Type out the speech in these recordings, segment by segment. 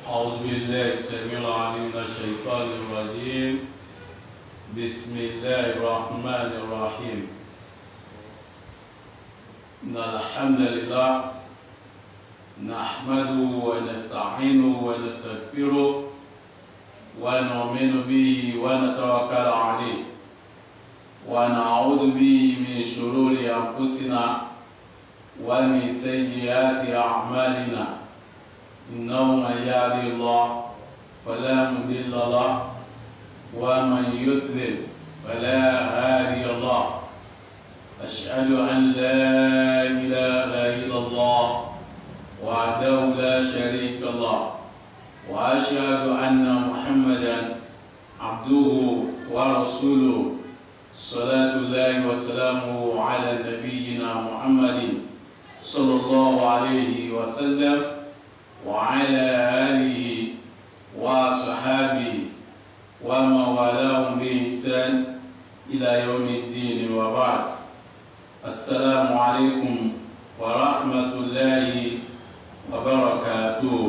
أعوذ بالله السميع العليم من الشيطان الرجيم. بسم الله الرحمن الرحيم. إن الحمد لله نحمده ونستعينه ونستغفره ونؤمن به ونتوكل عليه ونعوذ به من شرور أنفسنا ومن سيئات أعمالنا. إنه من يهده الله فلا مضل له ومن يضلل فلا هادي له. أشهد أن لا إله إلا الله وحده لا شريك له وأشهد أن محمدا عبده ورسوله صلاة الله وسلامه على نبينا محمد صلى الله عليه وسلم وعلى آله وصحابه ومن والاهم بإحسان إلى يوم الدين وبعد. السلام عليكم ورحمة الله وبركاته.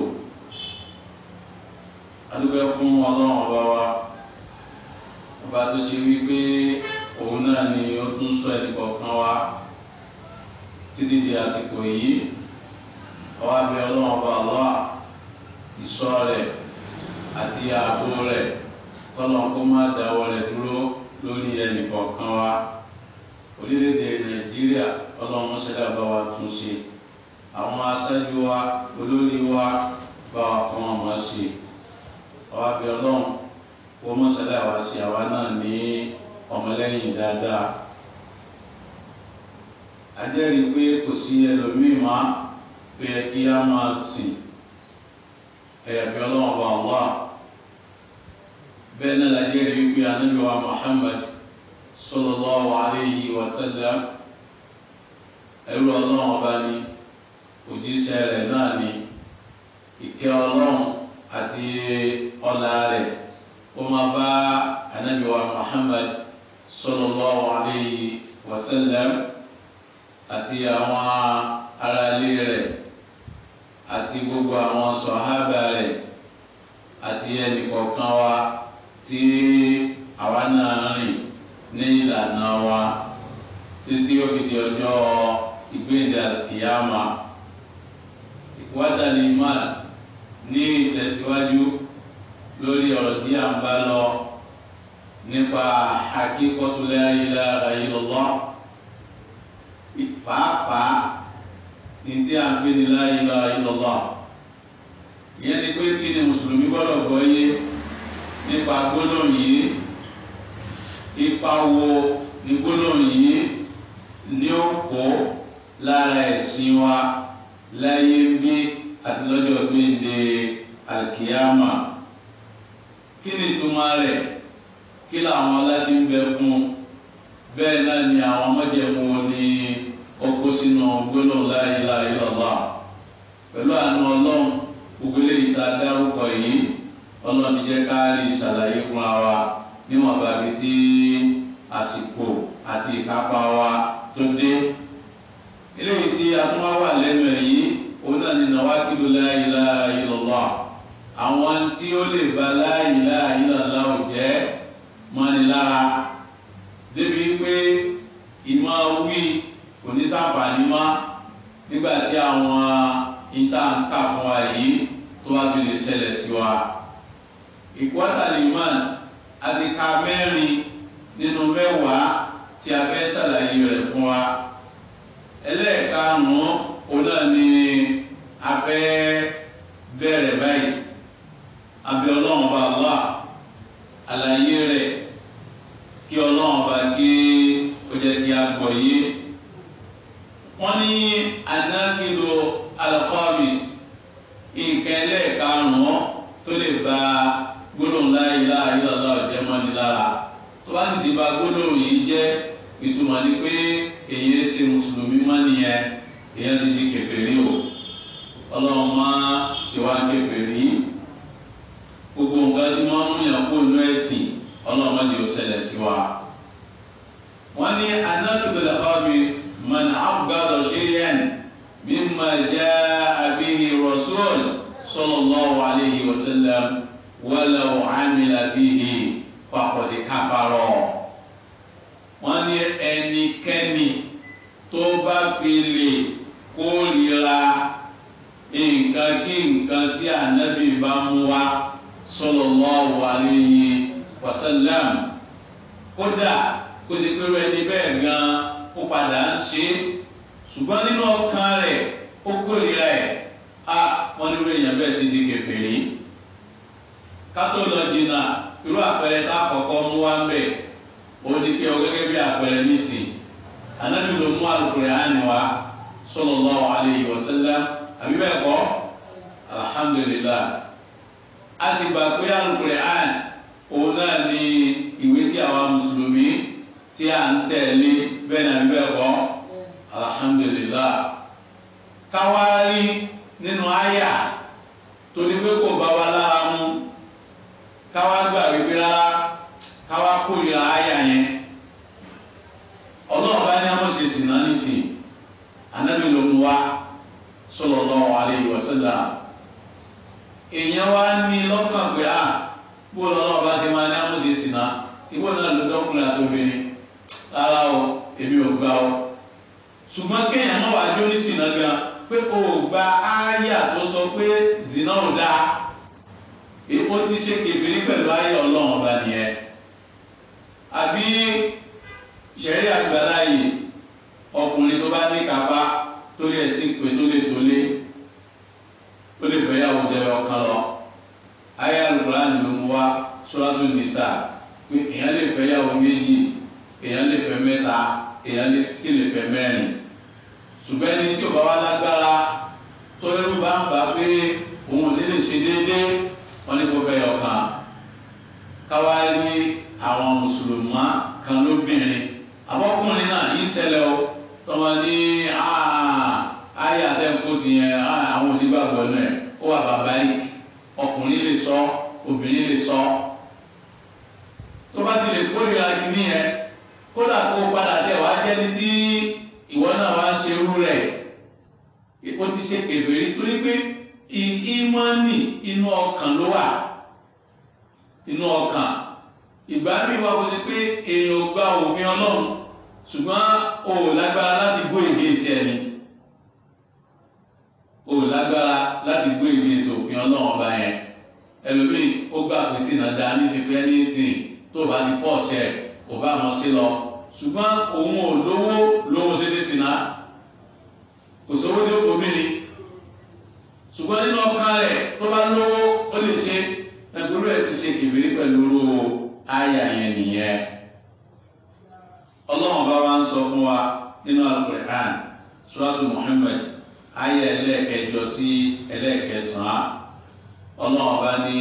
adúpẹ́ fún Ọlọ́run ọba wa, ọba tó ṣe wípé òun náà ni ó tún sọ ẹnìkọ̀ọ̀kan wa títí di àsìkò yìí. Àwa bẹ̀ Ọlọ́run ọba Allah ìṣọ́ rẹ̀ àti ààbò rẹ̀ kọ́lọ́n kó má dáwọ́ rẹ̀ dúró lórí ẹnìkọ̀ọ̀kan wa. Orílẹ̀-èdè Nàìjíríà Ọlọ́run mọ́ṣẹ́lá bá wa tún ṣe. Àwọn aṣáájú wa, olórí wa bá wa kọ́ wọn mọ́ ṣe. Àwa bẹ̀ Ọlọ́run kó mọ́ṣẹ́lá wa ṣe àwa náà ní ọmọlẹ́yìn dáadáa. A jẹ́rìí pé kò sí ẹlòmíì máa fẹ́ kí a máa sìn ẹ̀yàbí Ọlọ́run ọba Allah. Bẹ́ẹ̀ náà la jẹ́rìí wípé Ànábì wa Muhammad sallallahu alayhi wa sallam ẹrú Ọlọ́run ọba ni, òjíṣẹ́ rẹ̀ náà ni. Ìkẹ́ Ọlọ́run àti ọlá rẹ̀ ó máa bá Ànábì wa Muhammad sallallahu alayhi wa sallam àti àwọn ará ilé rẹ̀ àti gbogbo àwọn sọ̀hábà rẹ̀ àti ẹnìkọ̀ọ̀kan wa tí àwa náà rìn ní ìlànà wa títí ó fi di ọjọ́ ìgbéǹde àkìyámà. Ìwádà ní ìmáà ní ìtẹ̀síwájú lórí ọ̀rọ̀ tí a ń bá lọ nípa hakíkọ́tu la ilaha illallah. Pàápàá ní tí a ń pè ní la ilaha illallah. Ìyẹn ni pé kí ni mùsùlùmí gbọ́dọ̀ gbọ́yé nípa gbólóhùn yìí. Ipa wo ni gbólóhùn yìí ní ó kó lára ẹ̀sìn wa láyé bí àti lọ́jọ́ gbéǹde alkiyama. Kí ni ìtumọ̀ rẹ̀? Kí làwọn aládé ń bẹ fún? Bẹ́ẹ̀ náà ni àwọn májẹ̀mú ní ọkọ̀ sínú gbólóhùn la ilaha illallah. Pẹ̀lú àánú Ọlọ́run gbogbo eléyìí tá a dárúkọ yìí Ọlọ́run jẹ́ ká rí ìṣàlàyé fúnra wa níwọ̀n bàbí tí àsìkò àti ìkápá wa tó dé. Eléyìí tí a tún wá wà lẹ́nu ẹ̀ yìí òun náà ni nàwákìlú la ilaha illallah. Àwọn tí ó lè ba la ilaha illallah jẹ́ mọ́ni lára débi pé ìmọ̀ wí kò ní ṣàǹfààní mọ́ nígbà tí àwọn ìtàǹkà fún wa yìí tó wá fi lè ṣẹlẹ̀ sí wa. Ìkwátàlímán àti ka mẹ́rin nínú mẹ́wàá tí a fẹ́ ṣàlàyé rẹ̀ fún wa. Ẹlẹ́ẹ̀karùn-ún òun náà ni a fẹ́ bẹ̀rẹ̀ báyìí. Abẹ́ Ọlọ́run ọba Allah àlàyé rẹ̀ kí Ọlọ́run ọba kí ó jẹ́ kí a gbọ́ yé. Wọ́n ní anákìlò alkhamis, nǹkan ẹlẹ́ẹ̀karùn-ún tó lè ba gbólóhùn la ilaha illallah jẹ́ mọ́ni lára. Tó bá sì ti ba gbólóhùn yìí jẹ́ ìtumọ̀ ni pé èyí ṣe mùsùlùmí mọ́ nìyẹn, èyí ti di kèfèrí o. Ọlọ́run máa ṣe wá kèfèrí. Gbogbo nǹkan tí wọ́n mú yàn kó inú ẹ̀sìn Ọlọ́run máa di ó ṣẹlẹ̀ sí wa. Wọ́n ní anákìlò alkhamis man abghada shay'an mimma jaa bihi rasul sallallahu alayhi wa sallam walau amila bihi faqad kafara. Wọ́n ní ẹnikẹ́ni tó bá fi lè kórìíra nǹkan kí nǹkan tí ànábì bá mú wá sallallahu alayhi wa sallam, kódà kó sì pé ẹni bẹ́ẹ̀ gan ó padà ń ṣe, ṣùgbọ́n nínú ọkàn rẹ̀ ó kórìíra ẹ̀, wọ́n ní èèyàn bẹ́ẹ̀ ti di kèfèrí. Kátó lọ jìnnà, irú àpẹẹrẹ tá a kọ́kọ́ mú wá ń bẹ̀ ó ní pé ọ gẹ́gẹ́ bí àpẹẹrẹ nísìn ànábì ló mú Al-Qur'ani wá sallallahu alayhi wa sallam, àbí bẹ́ẹ̀ kọ́? Alhamdulillah. A sì gbà pé Al-Qur'ani òun náà ni ìwé tí àwa mùsùlùmí tí a ń tẹ̀lé, bẹ́ẹ̀ ni àbí bẹ́ẹ̀ kọ́? Alhamdulillah. Káwárí nínú àyà tó ní pé kò bá wa lára mu, káwá gbà wípé rárá, káwá kórìíra àyà yẹn. Ọlọ́run bá ní amọ̀ṣe sìnà nísìn, ànábì ló mú wá sallallahu alayhi wa sallam. Èèyàn wá ní lọ́kàn pé bó lọ́lọ́run bá ṣe máa ní amọ̀ṣe sìnà, ìwọ náà ló dọ́kùnrin àtòbìnrin, rárá o, èmi ò gbà o. Ṣùgbọ́n kéèyàn náà wá jó ní sìnà gan pé o gba àyà tó sọ pé zina ò dáa, ó ti ṣe kèfèrí pẹ̀lú àyà Ọlọ́run ọba nìyẹn. Àbí ṣẹ̀rí àgbàlá yìí, ọkùnrin tó bá ní kápá tó lè sí pé tó lè tólé, ó lè fẹ́ yàwó jẹ́ ọ̀kan lọ. Àyà Al-Qur'ani ló mú wá Suratul Nisa pé èèyàn lè fẹ́ yàwó méjì, èèyàn lè fẹ́ mẹ́ta, èèyàn sì lè fẹ́ mẹ́rin. Ṣùgbọ́n ẹni tí ò bá wá lágbára tó ẹrú bá ń bá pé òun ò lè ṣe déédéé, wọ́n ní kó fẹ́ ọ̀kan. Káwá rí àwọn mùsùlùmá kan lóbìnrin, àbọ̀kùnrin náà yìí ṣẹlẹ̀ o, tọ́mọ ní ayé àtẹ̀kù ti yẹn àwọn onígbàgbọ́ náà ó wà barbaric, ọkùnrin lè sọ, obìnrin lè sọ. Tó bá ti lè kórìíra kìíní yẹn, kódà kó padà tẹ̀ wá jẹ́ni tí ìwọ náà wá ń ṣe irú rẹ̀, ó ti ṣe kèfèrí torí pé ìmánì inú ọkàn ló wà, inú ọkàn. Ìgbà mi wá kó ti pé èèyàn gba òfin Ọlọ́run ṣùgbọ́n o ò lágbára láti gbó ìgbésí ẹni, o ò lágbára láti gbó ìgbésí òfin Ọlọ́run ọba yẹn. Ẹlòmíì ó gbà pé sínú dáa ní ṣe pé ẹni tó bá ní fọ́ọ̀ṣẹ̀ kò bá wọn sí lọ, ṣùgbọ́n òun ò lówó ṣeṣe sínú, kò sówó ní obìnrin, ṣùgbọ́n nínú ọkàn rẹ̀ tó bá lówó ó lè ṣe, ẹgbẹ̀rún ẹ̀ ti ṣe kèfèrí pẹ̀lú àyà yẹn nìyẹn. Ọlọ́run bá wá ń sọ fún wa nínú Al-Qur'an Suratu Muhammad àyà ẹlẹ́ẹ̀kẹjọ sí ẹlẹ́ẹ̀kẹsàn-án. Ọlọ́run bá ní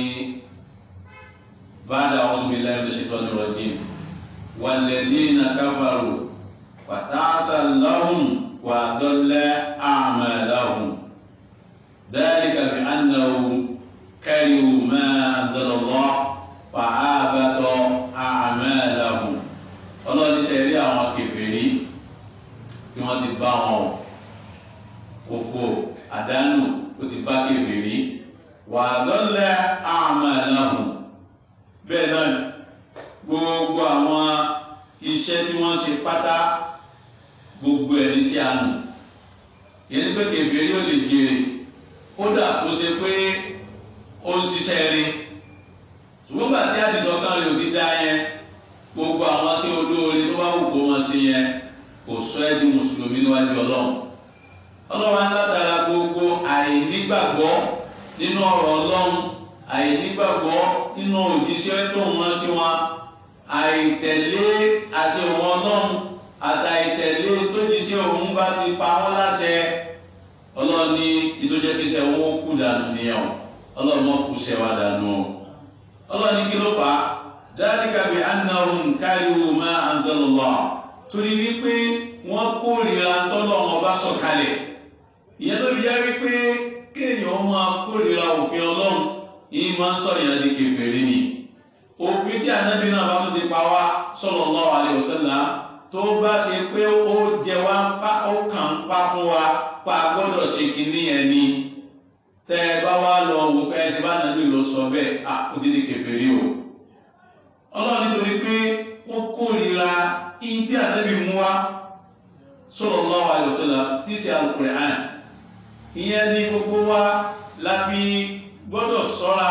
ba'da a'udhu billahi minash shaitanir rajim walladhina kafaru fata'sal lahum wa adalla a'malahum dhalika bi'annahum karihu ma anzala Allah fa'abata a'malahum. Ọlọ́run ṣe rí àwọn kèfèrí tí wọ́n ti bá wọn òfò àdánù, ó ti bá kèfèrí wa adalla a'malahum. Bẹ́ẹ̀ náà gbogbo àwọn iṣẹ́ tí wọ́n ṣe pátá, gbogbo ẹni sí àánú. Yẹn ní pé kèfèrí ó lè jèrè, kódà tó ṣe pé ó ń ṣiṣẹ́ rí, ṣùgbọ́n gbà tí àdìsọ́kàn rẹ̀ ò ti dá yẹn, gbogbo àwọn sí olóore tó bá wù kó wọn ṣe yẹn kò sọ ẹ́ di mùsùlùmí níwájú Ọlọ́run. Ọlọ́run látara gbogbo àìnígbàgbọ́ nínú ọ̀rọ̀ Ọlọ́run, àìnígbàgbọ́ nínú òjíṣẹ́ tó ń rán sí wọn, àìtẹ̀lé àṣẹ òun Ọlọ́run àtàìtẹ̀lé tó jíṣẹ́ òun bá ti pa wọ́n láṣẹ. Ọlọ́run ní ìtòjẹ́kíṣẹ́ wọn ó kú dànù nìyẹn, Ọlọ́run mọ́ kú ṣẹwà dànù. Ọlọ́run ní kí ló fà á? Dhalika bi annahum karihu ma anzalallah, torí wípé wọ́n kórìíra tọ́lọ́run ọba sọ̀kalẹ̀. Ìyẹn ló fi jẹ́ wípé kéèyàn máa kórìíra òfin Ọlọ́run yìí máa ń sọ̀yàn di kèfèrí ni. Òfin tí ànábì náà bá tún ti pa wá sallallahu alaihi wasallam tó bá ṣe pé ó jẹ wá ń pa, ó kàn ń pa fún wa pa gbọ́dọ̀ ṣe kínní ẹni, tẹ́ ẹ bá wá lọ wò pé ẹ ti bá nàbí lọ sọ bẹ́ẹ̀ ó ti di kèfèrí o. ọlọ́run nítorí pé wọ́n kórìíra ihun tí ànábì mú wá sallallahu alaihi wasallam tí í ṣe Al-Qur'an. ìyẹn ní gbogbo wa la fi gbọ́dọ̀ ṣọ́ra.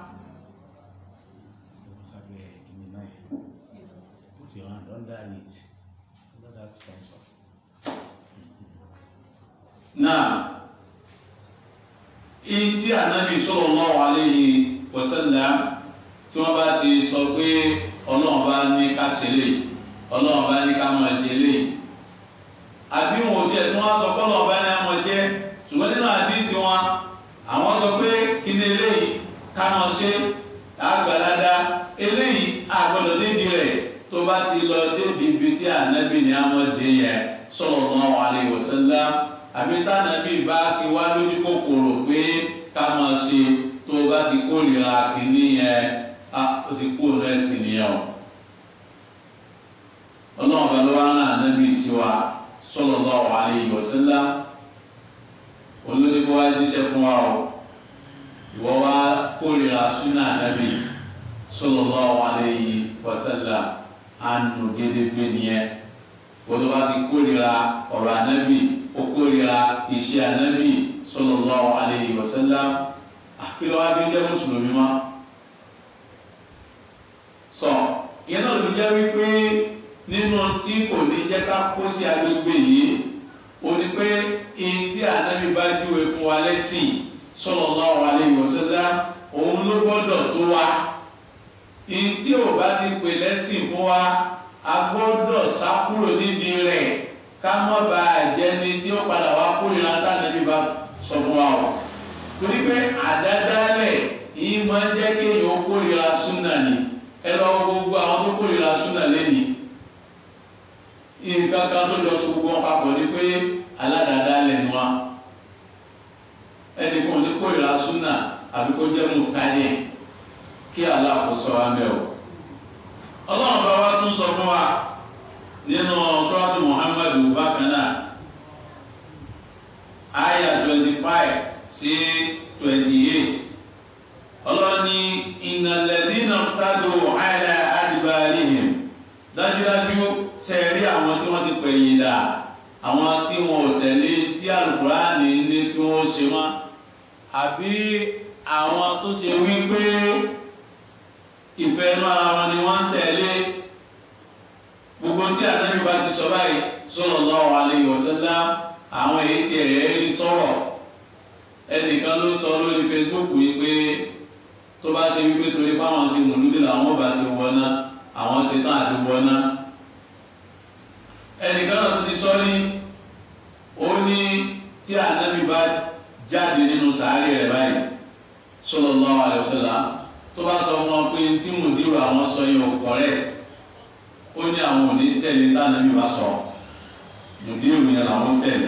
náà ihun tí ànábì sallallahu alaihi wasallam tí wọ́n bá ti sọ pé ọlọ́run bá ní ká ṣe lè ọlọ́run bá ní ká máa jẹ lè àbí wọn ò jẹ́ tí wọ́n sọ pé ọlọ́run bá ní ká máa jẹ ṣùgbọ́n nínú àdísì wọn àwọn sọ pé kí ni eléyìí ká máa ṣe àgbàládá eléyìí àgbọ̀dọ̀ débi rẹ̀ tó bá ti lọ débi ibi tí ànábì ní amọ̀dé yẹn sallallahu alaihi wasallam àbí tànàbí bá ṣe wá lójú kòkòrò pé ká máa ṣe tó bá ti kórìíra kìíní yẹn ó ti kú rẹ̀ sí nìyẹn o. ọlọ́run bá lọ́wọ́ rán ànábì sí wa sallallahu alaihi wasallam olórí kó wá jíṣẹ́ fún wa o ìwọ wá kórìíra súnà ànábì sallallahu alaihi wasallam àánú gédégbé nìyẹn wọ́n tó bá ti kórìíra ọ̀rọ̀ ànábì ó kórìíra iṣẹ́ ànábì sallallahu alaihi wasallam àkìlọ̀ wa bí jẹ́ mùsùlùmí mọ́. sọ ìyẹn náà ló jẹ́ wípé nínú tí kò ní jẹ́ ká kó sí agbègbè yìí ó ní pé ihun tí ànábì bá júwe fún wa lẹ́sìn sallallahu alaihi wasallam òun ló gbọ́dọ̀ tó wa. ihun tí ò bá ti pè lẹ́sìn fún wa a gbọ́dọ̀ sá kúrò níbi rẹ̀ ká mọ́ bá àjẹni tí ó padà wá kórìíra tánàbí bá sọ fún wa o. torí pé àdádálẹ̀ yìí máa ń jẹ́ kéèyàn ó kórìíra súnà ni ẹ lọ gbogbo àwọn tó kórìíra súnà lẹ́yìn nǹkan kan tó lọ sọ gbogbo wọn papọ̀ ni pé aládàádálẹ̀ ni wa ẹnì kan ní kórìíra súnà àbí kó jẹ́ mú tálẹ̀ kí aláàkóso wa mẹ́ o. ọlọ́run bá wa tún sọ fún wa nínú suratu Muhammadu bákan náà àyà 25 sí 28 ọlọ́ni innal ladhina iqtadu ala adbarihim dájúdájú sẹ́ẹ̀rí àwọn tí wọ́n ti pẹ̀yìn dà àwọn tí wọn ò tẹ̀lé tí Al-Qur'ani ní kí wọ́n ṣe wọ́n àbí àwọn tó ṣe wípé ìfẹ́ inú ara wọn ni wọ́n ń tẹ̀lé gbogbo tí ànábì bá ti sọ báyìí sallallahu alaihi wasallam àwọn èyí tí ẹ̀ rí sọ̀rọ̀ ẹnìkan ló sọ lórí Facebook yìí pé tó bá ṣe wípé torí báwọn ṣe mùlúdì làwọn bá ṣe wọná àwọn ṣe tán àti wọná ẹnìkan náà ti sọ ní ó ní tí ànábì bá jáde nínú sàárè rẹ̀ báyìí sallallahu alaihi wasallam tó bá sọ wọn pé tí mùdírù àwọn sọ yẹn ò correct ó ní àwọn ò ní tẹ̀lé tánàbí bá sọ mùdírù yẹn làwọn tẹ̀lé.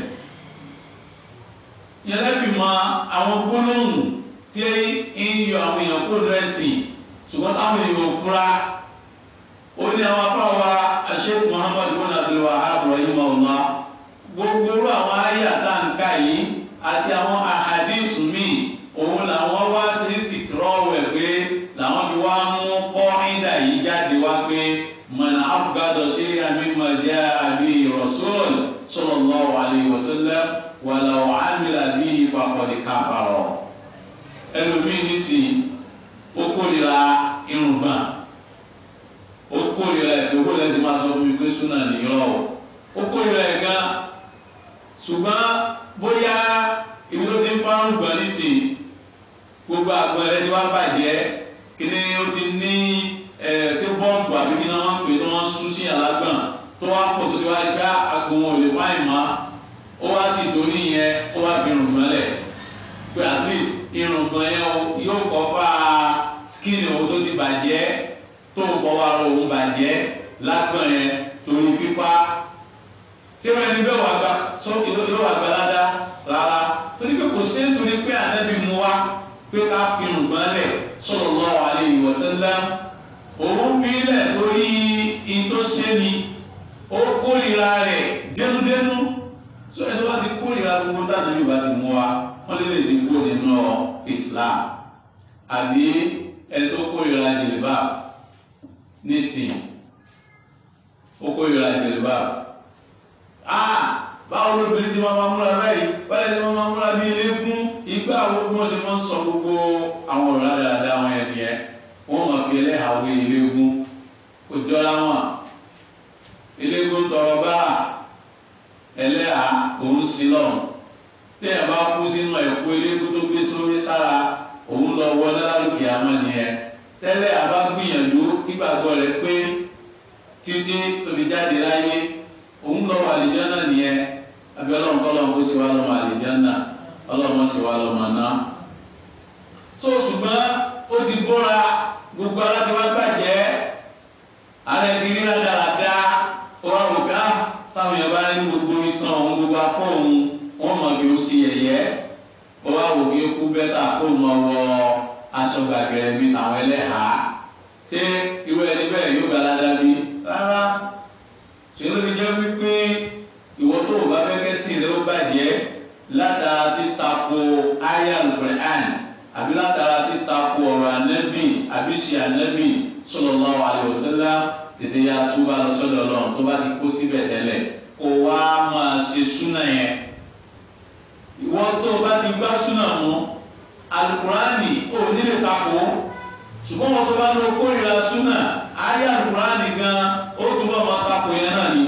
yẹn lẹ́bi mọ àwọn gbólóhùn tí ń yọ àwọn èèyàn kó lọ ẹ̀sìn ṣùgbọ́n táwọn èèyàn ò fura ó ní àwọn apá wa Sheikh Muhammad bin Abdul Wahhab rahimahullah gbogbo àwọn ayé àtàǹkà yìí àti àwọn ahadith míì òun làwọn wá sí ìsìkírọ́wẹ̀ pé làwọn fi wá mú kọ́ńdà yìí jáde wá pé man abgada shay'an mimma ja'a bihi rasul sallallahu alaihi wasallam walau amila bihi faqad kafara. ẹlòmíì nísìnyí ó kórìíra irùngbọ̀n ó kórìíra ìgbòho lẹ́sìn máa sọ fún mi pé súnà nìyọ́ ó kórìíra ẹ̀ gan ṣùgbọ́n bóyá ibi tó ti ń fárùn gbọ̀n nísìnyí gbogbo àgbọn rẹ ti wá bàjẹ́ kí ni ó ti ní ṣé bọ́ǹbù àbí kí ni wọ́n pè tí wọ́n ń sún sí alágbọ̀n tó wá pọ̀ tó ti wá gbá àgbọn wọn ò lè fáìn mọ́ ó wá ti torí yẹn ó wá fi irùngbọ̀n lẹ̀ pé at least irùngbọ̀n yẹn yóò kọ́ fà skin òun tó ti bàjẹ́ tó ń kọ́ wá òun bàjẹ́ lágbọ̀n yẹn torí pípa ṣé wọ́n ẹni bẹ́ẹ̀ yóò wà gbà ládàá rárá torí pé kò sí nítorí pé ànábì mú wá pé ká fi irùngbọ̀n lẹ̀ sallallahu alaihi wasallam òun fi lẹ̀ lórí ìtòsẹ́ni ó kórìíra rẹ̀ dénúdénú sọ ẹni wá ti kórìíra gbogbo táwọn yóò bá ti mú wa wọ́n lè ti kó nínú Islam àbí ẹni tó kórìíra jìlìbá nísìn ó kórìíra jìlìbá báwo lóbìnrin tí wọ́n máa múra báyìí báyìí tí wọ́n máa múra bí ilé fún ìgbà wo bí wọ́n ṣe máa ń sọ gbogbo àwọn ọ̀rọ̀ dáadáa àwọn ẹni yẹn wọ́n máa fi ẹlẹ́hàwé ilé fún kò jọra wọn ilé fún tọrọ bá ẹlẹ́hà òun sí lọ́run tí ẹ̀ bá kú sínú ẹ̀kú ilé fún tó gbé sórí sára òun lọ wọ lálùkì àmọ́ nìyẹn tẹ́lẹ̀ àbá gbìyànjú tígbàgbọ́ rẹ̀ pé títí tóbi jáde láyé òun lọ wà àlìjánnà nìyẹn àbí ọlọ́run kọ́ lọ́run kó sì wá lọ́mọ àlìjánnà ọlọ́run sì wá lọ́mọ náà. tó ṣùgbọ́n ó ti bóra gbogbo aláti wá gbàjẹ́ ààrẹ ti rí dáadáa ó wá wò ká táwọn yẹn bá ní gbogbo ìtàn òun gbogbo akọ òun wọ́n mọ̀ bí ó sì yẹ̀yẹ́ ó wá wò kí ó kú bẹ́tà kó mọ wọ aṣọ gbàgẹ̀rẹ̀ bíi àwọn ẹlẹ́hàá ṣé irú ẹni bẹ́ẹ̀ yóò gbà ládàá bí rárá ṣe ló fi jẹ́ wípé ìwọ tó o bá fẹ́ kẹ́sìn rẹ ó bàjẹ́ látara títakò ayé al-Qur'an àbí látara títakò ọ̀rọ̀ ànábì àbí ṣe ànábì sallallahu alaihi wasallam tètè ya túbà lọ sọ́dọ̀ Ọlọ́run tó bá ti kó síbẹ̀ tẹ́lẹ̀ kó wá máa ṣe súnà yẹn ìwọ tó o bá ti gbá súnà mú al-Qur'ani ò nílè takò ṣùgbọ́n wọn tó bá lọ kórìíra súnà ayé al-Qur'ani gan ó túbọ̀ máa takò yẹn náà ni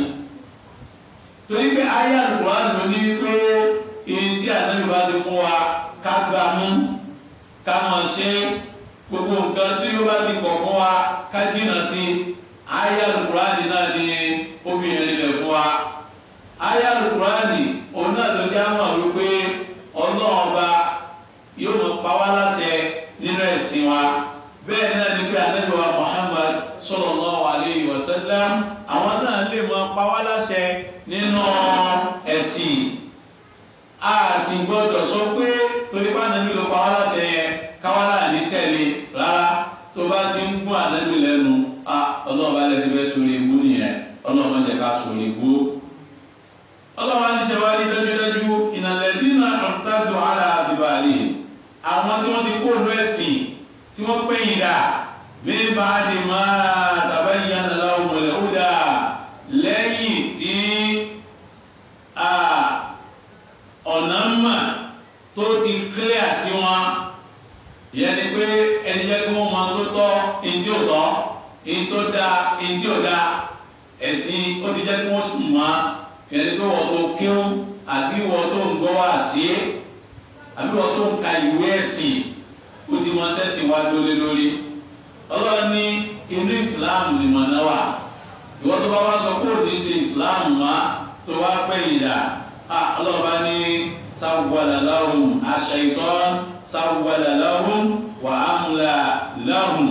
torí pé ayé al-Qur'ani ló ní wípé èyí tí ànábì bá ti fún wa ká gbà mú ká máa ṣe gbogbo nǹkan tí ó bá ti kọ̀ fún wa ká jìnnà sí ayé al-Qur'ani náà ni obìnrin rẹ̀ fún wa ayé al-Qur'ani òun náà ló já mọ̀ wípé ọlọ́run ọba yóò mọ̀ pa wá láṣẹ nínú ẹ̀sìn wa bẹ́ẹ̀ náà ni pé ànábì wa Muhammad sallallahu alayhi wa sallam àwọn náà lè mọ̀ pa wá láṣẹ nínú ẹ̀sìn a sì gbọ́dọ̀ sọ pé torí bá ànábì ló pa wá láṣẹ yẹn káwálà ní tẹ̀lé rárá tó bá ti ń gún ànábì lẹ́nu ọlọ́run bá lẹ́ni bẹ́ẹ̀ sórí ibú nìyẹn ọlọ́run jẹ́ ká sórí ibú. ọlọ́run á ní ṣe wá ní dájúdájú ìnàlẹ́dínà ọ̀tàdù àlà àdìbàlì àwọn tí wọ́n ti kó ònú ẹ̀sìn tí wọ́n pẹ́yìn dà bí bá di máa tabayyana lahumul huda lẹ́yìn tí ọ̀nà mà tó ti clear sí wọn yẹn ni pé ẹni jẹ́ kí wọ́n mọ tó tọ́ ìdí ò tọ́ ìdí tó da ìdí ò da ẹ̀sìn ó ti jẹ́ kí wọ́n sùn mọ́ yẹn ni pé wọ́n tó kíw àbí wọ́n tó ń gbọ́ wá sí àbí wọ́n tó ń ka ìwé ẹ̀sìn ó ti mọ tẹ́sí wá lórí ọlọ́run ní inú ìsìláàmù ni mọ̀ náà wà ìwọ tó bá wá sọ pé òní ṣe ìsìláàmù má tó wá pẹ́ ìdá ọlọ́run bá ní sáwùwàlà lahum ash-shaytan sáwùwàlà lahum wa amla lahum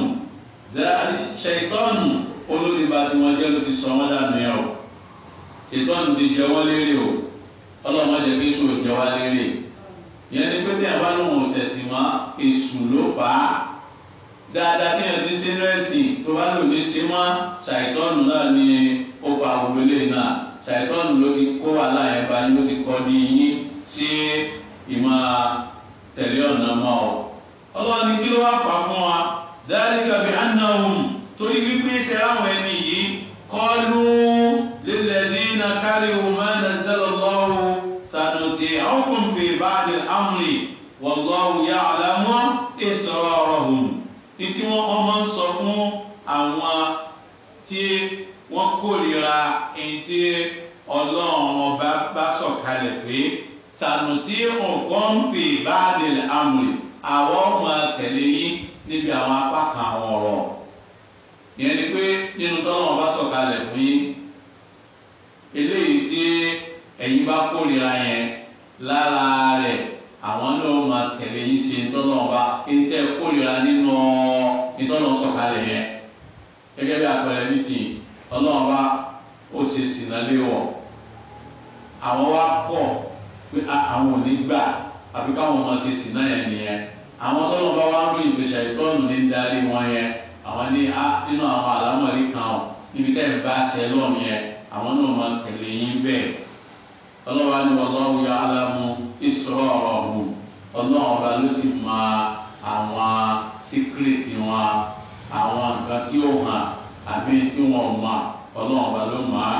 ṣètọ́nù olódìbà tí wọ́n jẹ́ ló ti sọ wọ́n dànù yẹn o ṣètọ́nù ti jẹ wọ́n lérè o ọlọ́run má jẹ́ kí èṣù jẹ wá lérè yẹn ni pé tí àbá lóun ọ̀sẹ̀sì mọ́ èṣù ló fà á dáadáa tí yẹn ti ń ṣe rẹ́sì tó bá lò ní ṣe mọ́ ṣàìtọ́nù náà ni ó fa gbogbo eléyìí náà ṣàìtọ́nù ló ti kó wàhálà yẹn bá yín ló ti kọ́ ní yín sí ìmọ̀ tẹ̀lé ọ̀nà mọ́ ọ. ọlọ́run ní kí ló wá fà fún wa dhalika bi annahum torí wípé ṣe ráwọn ẹni yìí qalu lilladhina karihu ma nazzala Allahu sanuti'ukum fi ba'di al-amri wallahu ya'lamu israrahum títí wọ́n máa ń sọ fún àwọn tí wọ́n kórìíra èyí tí ọlọ́run ọba bá sọ̀kalẹ̀ pé sanuti'ukum fi ba'di al-amri àwọn ọmọ tẹ̀lé yín níbi àwọn apá kan àwọn ọ̀rọ̀ ìyẹn ni pé nínú tọ́lọ́run bá sọ̀kalẹ̀ fún yín eléyìí tí ẹ̀yin bá kórìíra yẹn lára rẹ̀ àwọn náà máa tẹ̀lé yín sí tọ́lọ́run bá tẹ́ kórìíra nínú ìtọ́lọ́run sọ̀kalẹ̀ yẹn gẹ́gẹ́ bí àpẹẹrẹ nísìnyí ọlọ́run bá ó ṣe sìnà léwọ̀ àwọn wá pọ̀ pé àwọn ò ní gbà àfi káwọn máa ṣe sìnà yẹn nìyẹn àwọn tọ́lọ́run bá wá ń lóyìn pé ṣàìtọ́nù ní darí wọn yẹn àwọn ní nínú àwọn àlámọ̀rí kan ọ̀ níbi tẹ́ ẹ̀ bá ṣe lọ́ọ̀mù yẹn àwọn náà máa tẹ̀lé yín bẹ́ẹ̀ ọlọ́wà ni wallahu ya'lamu israrahum ọlọ́run ọba ló sì mọ àwọn síkírìtì wọn àwọn nǹkan tí ó hàn àbí tí wọn ò mọ ọlọ́run ọba ló mọ̀ á.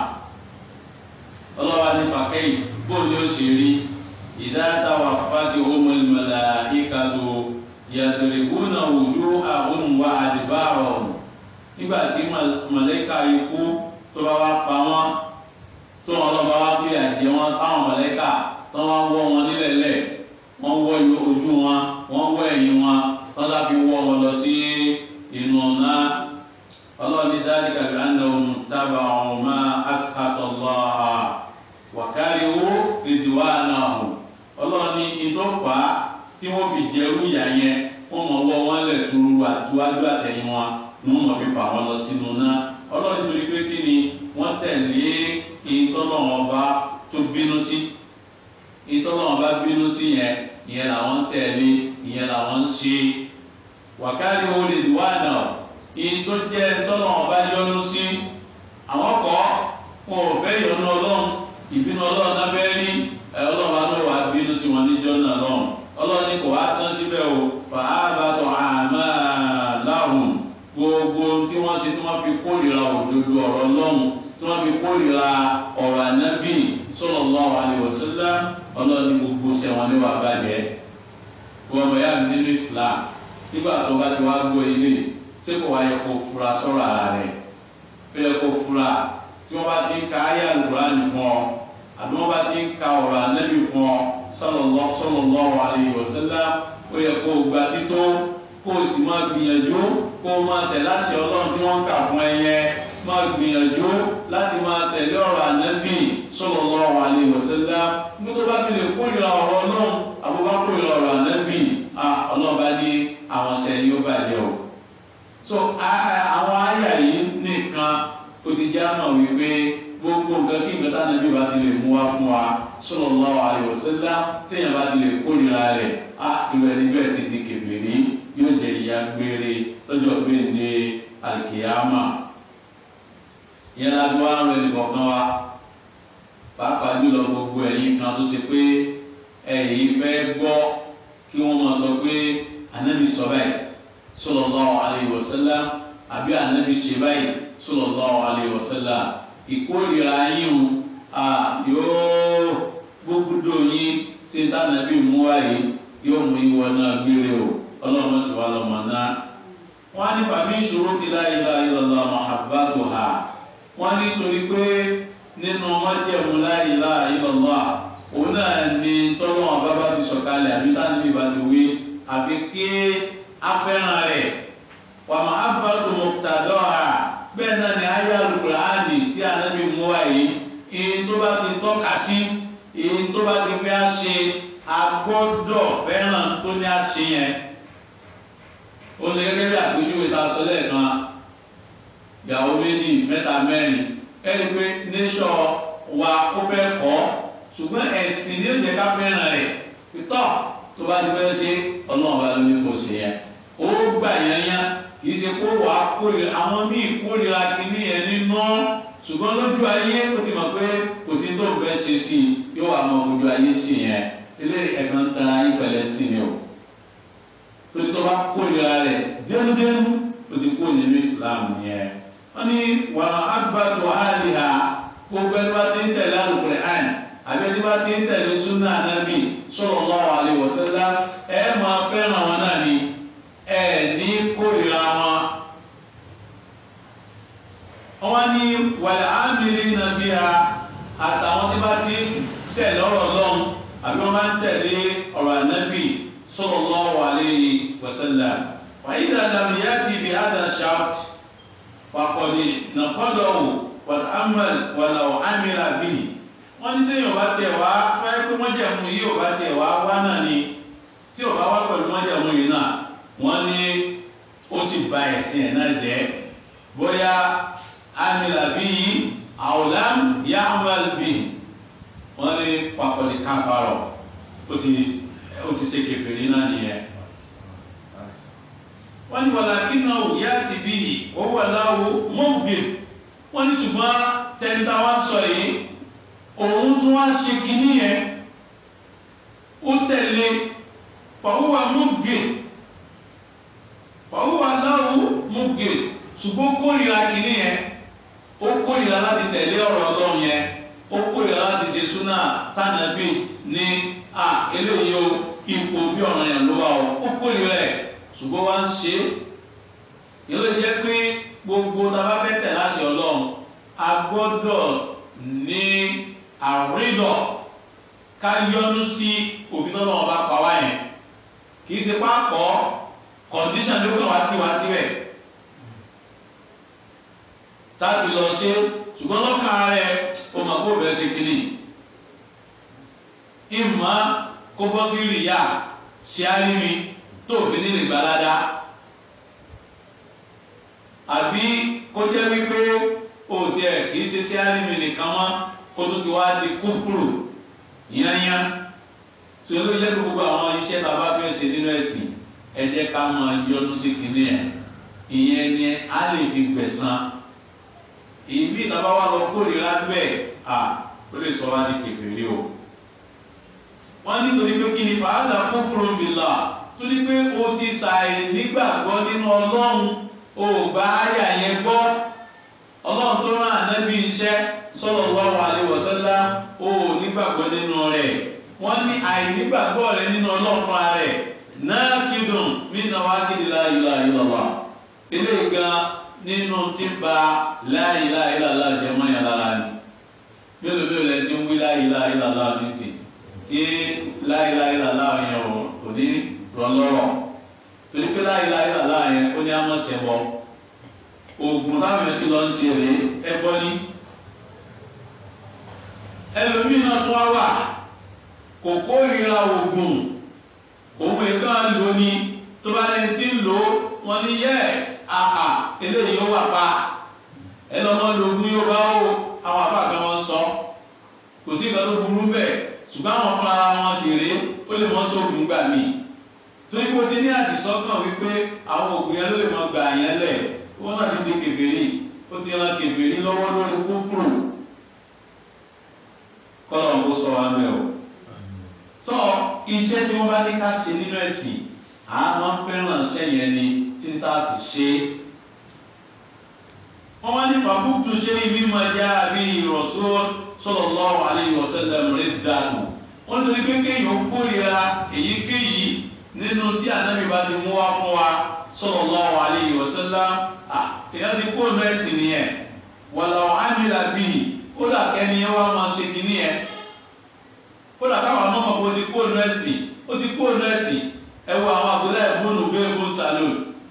ọlọ́wà ní pàkẹ́yì bó ni ó ṣe rí ìdáta wà fàtí humul malaikatu yadribuna wujuhahum wa adbarahum nígbà tí màláíkà ikú tó bá wá pa wọ́n tó wọn lọ́ba wá pé àjẹ́ wọn táwọn màláíkà tó wọ́n wọ́ wọn nílẹ̀lẹ̀ wọ́n wọ́ ojú wọn wọ́n wọ́ ẹ̀yìn wọn tó láfi wọ́ wọn lọ sí inú náà. ọlọ́ọ̀ni dhalika bi annahum taba'u ma askhata Allah wa karihu ridwanahu. ọlọ́ọ̀ni ìdọ́fà tí wọ́n fi jẹ́rú ìyá yẹn wọ́n mọ̀ wọ́ wọn lẹ̀ túrú àtúwájú àtẹ̀yìn wọn ni wọ́n mọ̀ fi fà wọn lọ sínú náà. ọlọ́ọ̀ni torí pé kí ni wọ́n tẹ̀lé ìtọ́lọ́wọ́n ọba tó bínú sí ìtọ́lọ́wọ́n ọba bínú sí yẹn ìyẹn làwọn tẹ̀lé ìyẹn làwọn ń ṣe. wa karihu ridwanahu ìtò jẹ́ ìtọ́lọ́wọ́n bá yọ́nú sí àwọn kọ́ wọn ò fẹ́ yọ́nú ọlọ́run ìbínú ọlọ́run náà fẹ́ rí ọlọ́run náà wà bínú sí wọn níjọ́ náà lọ́run ọlọ́run ní kò wá tán síbẹ̀ o fàábàtọ̀ a'malahum gbogbo tí wọ́n ṣe tí wọ́n fi kórìíra òdodo ọ̀rọ̀ ọlọ́run tí wọ́n fi kórìíra ọ̀rọ̀ ànábì sallallahu alaihi wasallam ọlọ́run ní gbogbo sẹ́wọ̀n ní wà bàjẹ́ wọ́n bẹ̀yà nínú Islam nígbà tó bá ti wá gbọ́ ilé ṣé kò wá yẹ kó fura sọ̀rọ̀ ara rẹ̀ ó yẹ kó fura tí wọ́n bá ti ń ka ayé Al-Qur'ani fún ọ àbí wọ́n bá ti ń ka ọ̀rọ̀ ànábì fún ọ sallallahu alaihi wasallam ó yẹ kó gba tító kó o sì máa gbìyànjú kó o máa tẹ̀ láṣẹ ọlọ́run tí wọ́n ń kà fún ẹ yẹn máa gbìyànjú láti máa tẹ̀lé ọ̀rọ̀ ànábì sallallahu alaihi wasallam nítorí bá fi lè kórìíra ọ̀rọ̀ ọlọ́run àbúbá kórìíra ọ̀rọ̀ ànábì ọlọ́run bá ní àwọn sẹ́yìn ó bàjẹ́ o. so àwọn àyà yìí nìkan ó ti já mọ̀ wípé gbogbo nǹkan kí nǹkan táwọn ẹbí bá ti lè mú wá fún wa sallallahu alaihi wasallam téèyàn bá ti lè kórìíra rẹ̀ ìwé níbẹ̀ ti di kèfèrí yóò jẹ ìyà gbére lọ́jọ́ gbéǹde àlìkìyámà. ìyẹn láti wá rẹ̀ nìkọ̀ọ̀kan wa pàápàá jùlọ gbogbo ẹ̀yin kan tó ṣe pé ẹ̀yin fẹ́ gbọ́ kí wọ́n máa sọ pé ànábì sọ báyìí sallallahu alaihi wasallam àbí ànábì ṣe báyìí sallallahu alaihi wasallam ìkórìíra yín yóò gbógbódò yín ṣe tánàbí mú wáyé yóò mú ìwọ náà gbére o ọlọ́run sì wá lọ́mọ náà. wọ́n á ní fàmí ìṣòro ti la ilaha illallah mahabbatuha wọ́n ní torí pé nínú májẹ̀mú la ilaha illallah òun náà ní tọ́lọ́wọ́n bábá ti sọ̀kalẹ̀ àbí tánàbí bá ti wí àbí kí afẹ́ràn rẹ̀ wà mahabbatu muqtadaha bẹ́ẹ̀ náà ni ayé Al-Qur'ani tí ànábì mú wáyé èyí tó bá ti tọ́ka sí èyí tó bá ti fẹ́ ṣe agbọ́dọ̀ fẹ́ràn tó ní àṣẹ yẹn. ó lè gẹ́gẹ́ bí àpèjúwe ta sọ lẹ́ẹ̀kan ìyàwó méjì mẹ́ta mẹ́rin ẹni pé nation wa ó fẹ́ kọ́ ṣùgbọ́n ẹ̀sìn ní òjẹ́ ká fẹ́ràn rẹ̀ tọ́ tó bá ti fẹ́ ṣe ọlọ́run bá ló ní kò ṣe yẹn ó gbà yányá kì í ṣe kó wàá kórìíra àwọn míì kórìíra kìíní yẹn nínú ṣùgbọ́n lójú ayé ó ti mọ̀ pé kò sí tó ń fẹ́ ṣe sí i yóò wá mọ ojú ayé sí yẹn ilé ẹ̀kan ń tara ìpẹ̀lẹ́ sí ni o torí tó bá kórìíra rẹ̀ dénúdénú ó ti kó nínú Islam yẹn wọ́n ní wàá agbátò àlìhà gbogbo ẹni bá ti ń tẹ̀lé Al-Qur'an àbí ẹni bá ti ń tẹ̀lé súnà Ànábì sallallahu alaihi wasallam ẹ máa fẹ́ràn wọn náà ni ẹ ní kórìíra wọn. wọ́n ní wàlẹ̀ ámìlì nàbí ha àtàwọn tí bá ti tẹ̀lé ọ̀rọ̀ lọ́hùn àbí wọ́n máa ń tẹ̀lé ọ̀rọ̀ Ànábì sallallahu alaihi wasallam. wa idha lam yati bi hadha ash-shart faqad naqadahu wa ta'ammal wa law amila bihi. wọ́n ní tẹ́yìn ọba tẹ̀ wá báyìí pé wọ́n jẹ̀mú yìí ọba tẹ̀ wá wá náà ni tí ọba wá pẹ̀lú wọ́n jẹ̀mú yìí náà wọ́n ní ó sì ba ẹ̀sìn ẹ̀ náà jẹ́ bóyá amila bihi aw lam ya'mal bihi wọ́n ní faqad kafara ó ti ṣe kèfèrí náà nìyẹn. wọ́n ní walakinahu ya'ti bihi wa huwa lahu mughbir wọ́n ní ṣùgbọ́n tẹ̀lé wá sọ yìí òun tún wá ṣe kínní yẹn ó tẹ̀lé fàwúwà múgè fàwúwà láwù múgè ṣùgbọ́n kórìíra kìíní yẹn ó kórìíra láti tẹ̀lé ọ̀rọ̀ Ọlọ́run yẹn ó kórìíra láti ṣe súnà tánàbí ní eléyìí o ipò bí ọ̀ràn yẹn ló wà ó kórìíra ẹ̀ ṣùgbọ́n wá ń ṣe yẹn ló jẹ́ pé gbogbo tàbá fẹ́ tẹ̀ láti Ọlọ́run a gbọ́dọ̀ ní àrídọ̀ ká yọnu sí òfin tó lọ́wọ́ bá pa wá yẹn kì í ṣe pápọ̀ condition ló kàn wá tí wá síbẹ̀ tábì lọ ṣe ṣùgbọ́n lọ́kàn rẹ̀ ó mọ̀ kó bẹ̀rẹ̀ ṣe kìíní ìmọ̀ kó bọ́ sí rìyà ṣe àrími tó fi nílè gbalada àbí kó jẹ́ wípé òtí ẹ̀ kìí ṣe sí àrími nìkan mọ́ kó tó ti wá di kúfùrù yányá tí ó lè gbogbo àwọn iṣẹ́ tá a bá fẹ́ ṣe nínú ẹ̀sìn ẹ jẹ́ ká máa yọnu sí kìíní ẹ̀ ìyẹn ni a lè fi gbẹ̀san ìbí ìtàbá wa lọ kórìíra bẹ́ẹ̀ ó lè sọ wá ní kèfèrí o wọ́n nítorí pé kí ni fàádà kufrun billah torí pé o ti ṣàì nígbàgbọ́ nínú Ọlọ́run o bá àyà yẹn gbọ́ Ọlọ́run tó rán ànábì iṣẹ́ sallallahu alaihi wasallam o nígbàgbọ́ nínú rẹ̀ wọ́n ní àìnígbàgbọ́ rẹ̀ nínú Ọlọ́run rẹ̀ nakidun min nawaqidi la ilaha illallah ilé gan nínú tí ń ba la ilaha illallah jẹ́ mọ́yàn lára ni mélòó lẹ́ ti ń wí la ilaha illallah nísìn tí la ilaha illallah yẹn ò ní rọlọ́rọ̀ torí pé la ilaha illallah yẹn ó ní àmọ́sẹ̀ wọ oògùn táwọn ẹ̀sìn lọ ń ṣe rèé ẹbọ ní ẹlòmíì náà tó wá wà kò kórìíra oògùn òun ètò àlò ní tó bá lẹni tí ń lò wọn ní yẹs eléyìí ó wà pa ẹlọmọ lògùn yóò bá ó àwọn àbáàgbẹ wọn sọ kò sí ìgbà tó burú bẹ́ẹ̀ ṣùgbọ́n àwọn fúnra ara wọn sì rèé ó lè mọ sóògùn gbà mí torí pé ó ti ní àdìsọ́kàn wípé àwọn òògùn yẹn ló lè mọ gbà yẹn lẹ̀ wọ́n náà ti di kèfèrí ó ti ran kèfèrí lọ́wọ́ lórí kúfùrù kọ́lọ̀ ń kó sọ wá bẹ́ẹ̀ o. sọ iṣẹ́ tí wọ́n bá ní ká ṣe nínú ẹ̀sìn àwọn fẹ́ràn sẹ́yìn ẹni títí tá a fi ṣe é. wọ́n wá ní fàbùkù ṣe ní mímọ ẹja àbí Rasul sallallahu alaihi wasallam rẹ̀ dànù. wọ́n torí pé kéèyàn kórìíra èyíkéyìí nínú tí ànábì bá ti mú wá fún wa sallallahu alaihi wasallam èèyàn ti kó ọ̀nà ẹ̀sìn nìyẹn walau amila bihi kódà kẹ́ni ẹ wá máa ṣe kìíní ẹ kódà káwọn ọmọ kò ti kó ọ̀nà ẹ̀sìn ó ti kó ọ̀nà ẹ̀sìn ẹ wo àwọn àbúlé ẹ̀bùnú gbẹ́gbù sàlù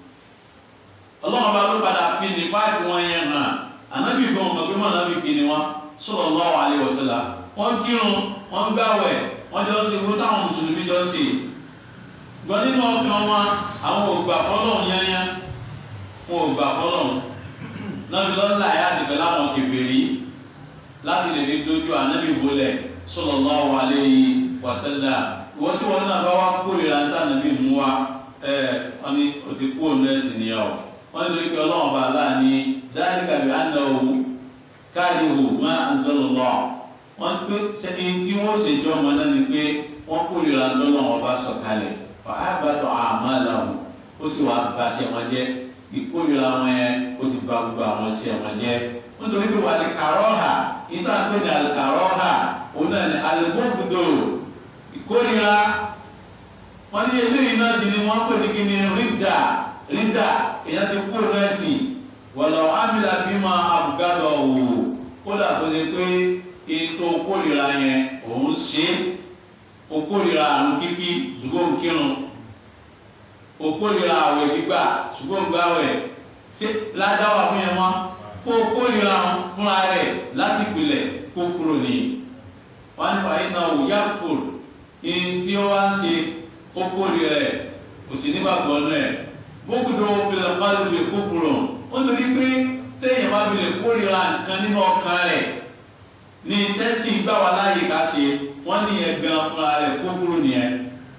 ọlọ́run bá ló padà fi ní páàkì wọn yẹn hàn ànábì gan ọmọ pé mọ̀ náà fi fi ni wọn sallallahu alaihi wasallam wọ́n kírun wọ́n gbàwẹ̀ wọ́n jọ ṣe kúrú táwọn mùsùlùmí jọ ṣe gbọ́n nínú ọkàn wọn àwọn ògbà fọlọ́run yányá wọn ò gbà fọlọ́run lọ́bi lọ́la ẹ̀ àti pẹ̀lú àwọn kèfèrí láti lè fi dojú ànábì bolẹ̀ sallallahu alaihi wasallam ìwọ́n tí wọ́n náà bá wá kórìíra ní ànábì mú wa wọ́n ní o ti kú òun ẹ̀sìn nìyẹn o wọ́n ní lórí pé ọlọ́run bá láàní dhalika bi annahu karihu ma anzalallah wọ́n pé sẹ́ni tí wọ́n ṣèjọ́ ọmọ náà ni pé wọ́n kórìíra lọ́lọ́run ọba sọ̀kalẹ̀ fa ahbata a'malahum ó sì wá bàṣẹ wọn jẹ́ ìkórìíra wọn yẹn ó ti ba gbogbo àwọn iṣẹ́ wọn jẹ́ nítorí pé wà ní kàrọ́hà níta pé ní alikàrọ́hà òun náà ní alẹ́gbọ́gbùdò ìkórìíra wọn ní eléyìí náà sì ni wọ́n pè ní kíni rídà èèyàn ti kú rẹ́sìn wọ̀lọ̀ ámìlà bímọ àbùgádọ̀ wò kódà tó ṣe pé ètò kórìíra yẹn òun ṣe okórìíra àrùn kíkí ṣùgbọ́n kírun okórìíra àwẹ̀ gbígbà ṣùgbọ́n gbàwẹ̀ ṣé ládáwà fún yẹn wọn kó okórìíra fúnra rẹ̀ láti pilẹ̀ kó fúrò ní wọn nípa iná òyà fúrò ìyẹn tí ó wá ń ṣe okórìíra ẹ̀ kò sí nígbàgbọ́ náà gbókùdó pilẹ̀ pálíbi kó fúrò ó torí pé téèyàn bá pilẹ̀ kórìíra nǹkan nínú ọkàn rẹ̀ ní tẹ́sí gbà wá láàyè ká ṣe wọ́n ní ẹ̀gbọ́n fúnra rẹ̀ kó fúrò nìyẹn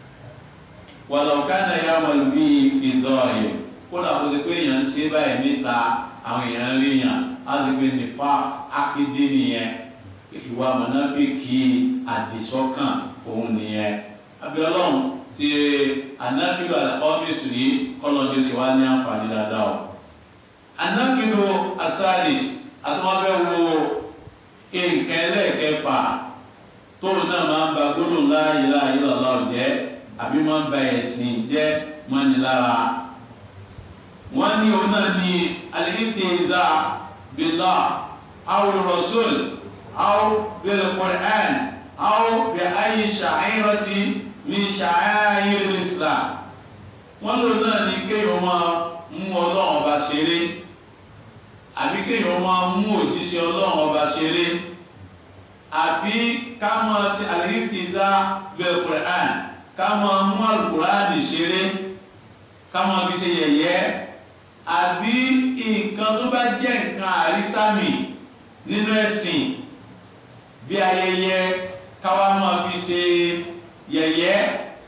wàlọ̀ kánà yà wọ̀lú bí ìdọ̀ọ̀yẹ̀ kódà kó ti pé èèyàn ń ṣe báyìí níta àwọn èèyàn rí yàn á ti pé nípa akéde nìyẹn ìwà mọ̀nàfíkì àdìsọ́kàn òun nìyẹn abiyọlọ́run ti anakidu alqamisu yìí kọ́lọ́dé sì wá ní àǹfààní dáadáa o. anakidu asalis àtúwọ́fẹ́ wo nǹkan ẹlẹ́ẹ̀kẹfà tóun náà máa ń ba gbólóhùn la ilaha illallah jẹ́ àbí máa ń ba ẹ̀sìn jẹ́ mọ́nilára. wọ́n ní òun náà ní al-istihza billah aw rasul aw bil Qur'an aw bi ayyi sha'irati min sha'air al-Islam. wọ́n lò náà ní kéèyàn máa mú ọlọ́run ọba ṣeré àbí kéèyàn máa mú òjíṣẹ́ ọlọ́run ọba ṣeré àbí ká máa ṣe al-istihza bil Qur'an ká máa mú al-Qur'an ṣeré ká máa fi ṣe yẹ̀yẹ́ àbí nǹkan tó bá jẹ́ nǹkan àrísàmì nínú ẹ̀sìn bí ayẹyẹ káwá máa fi ṣe yẹ̀yẹ́.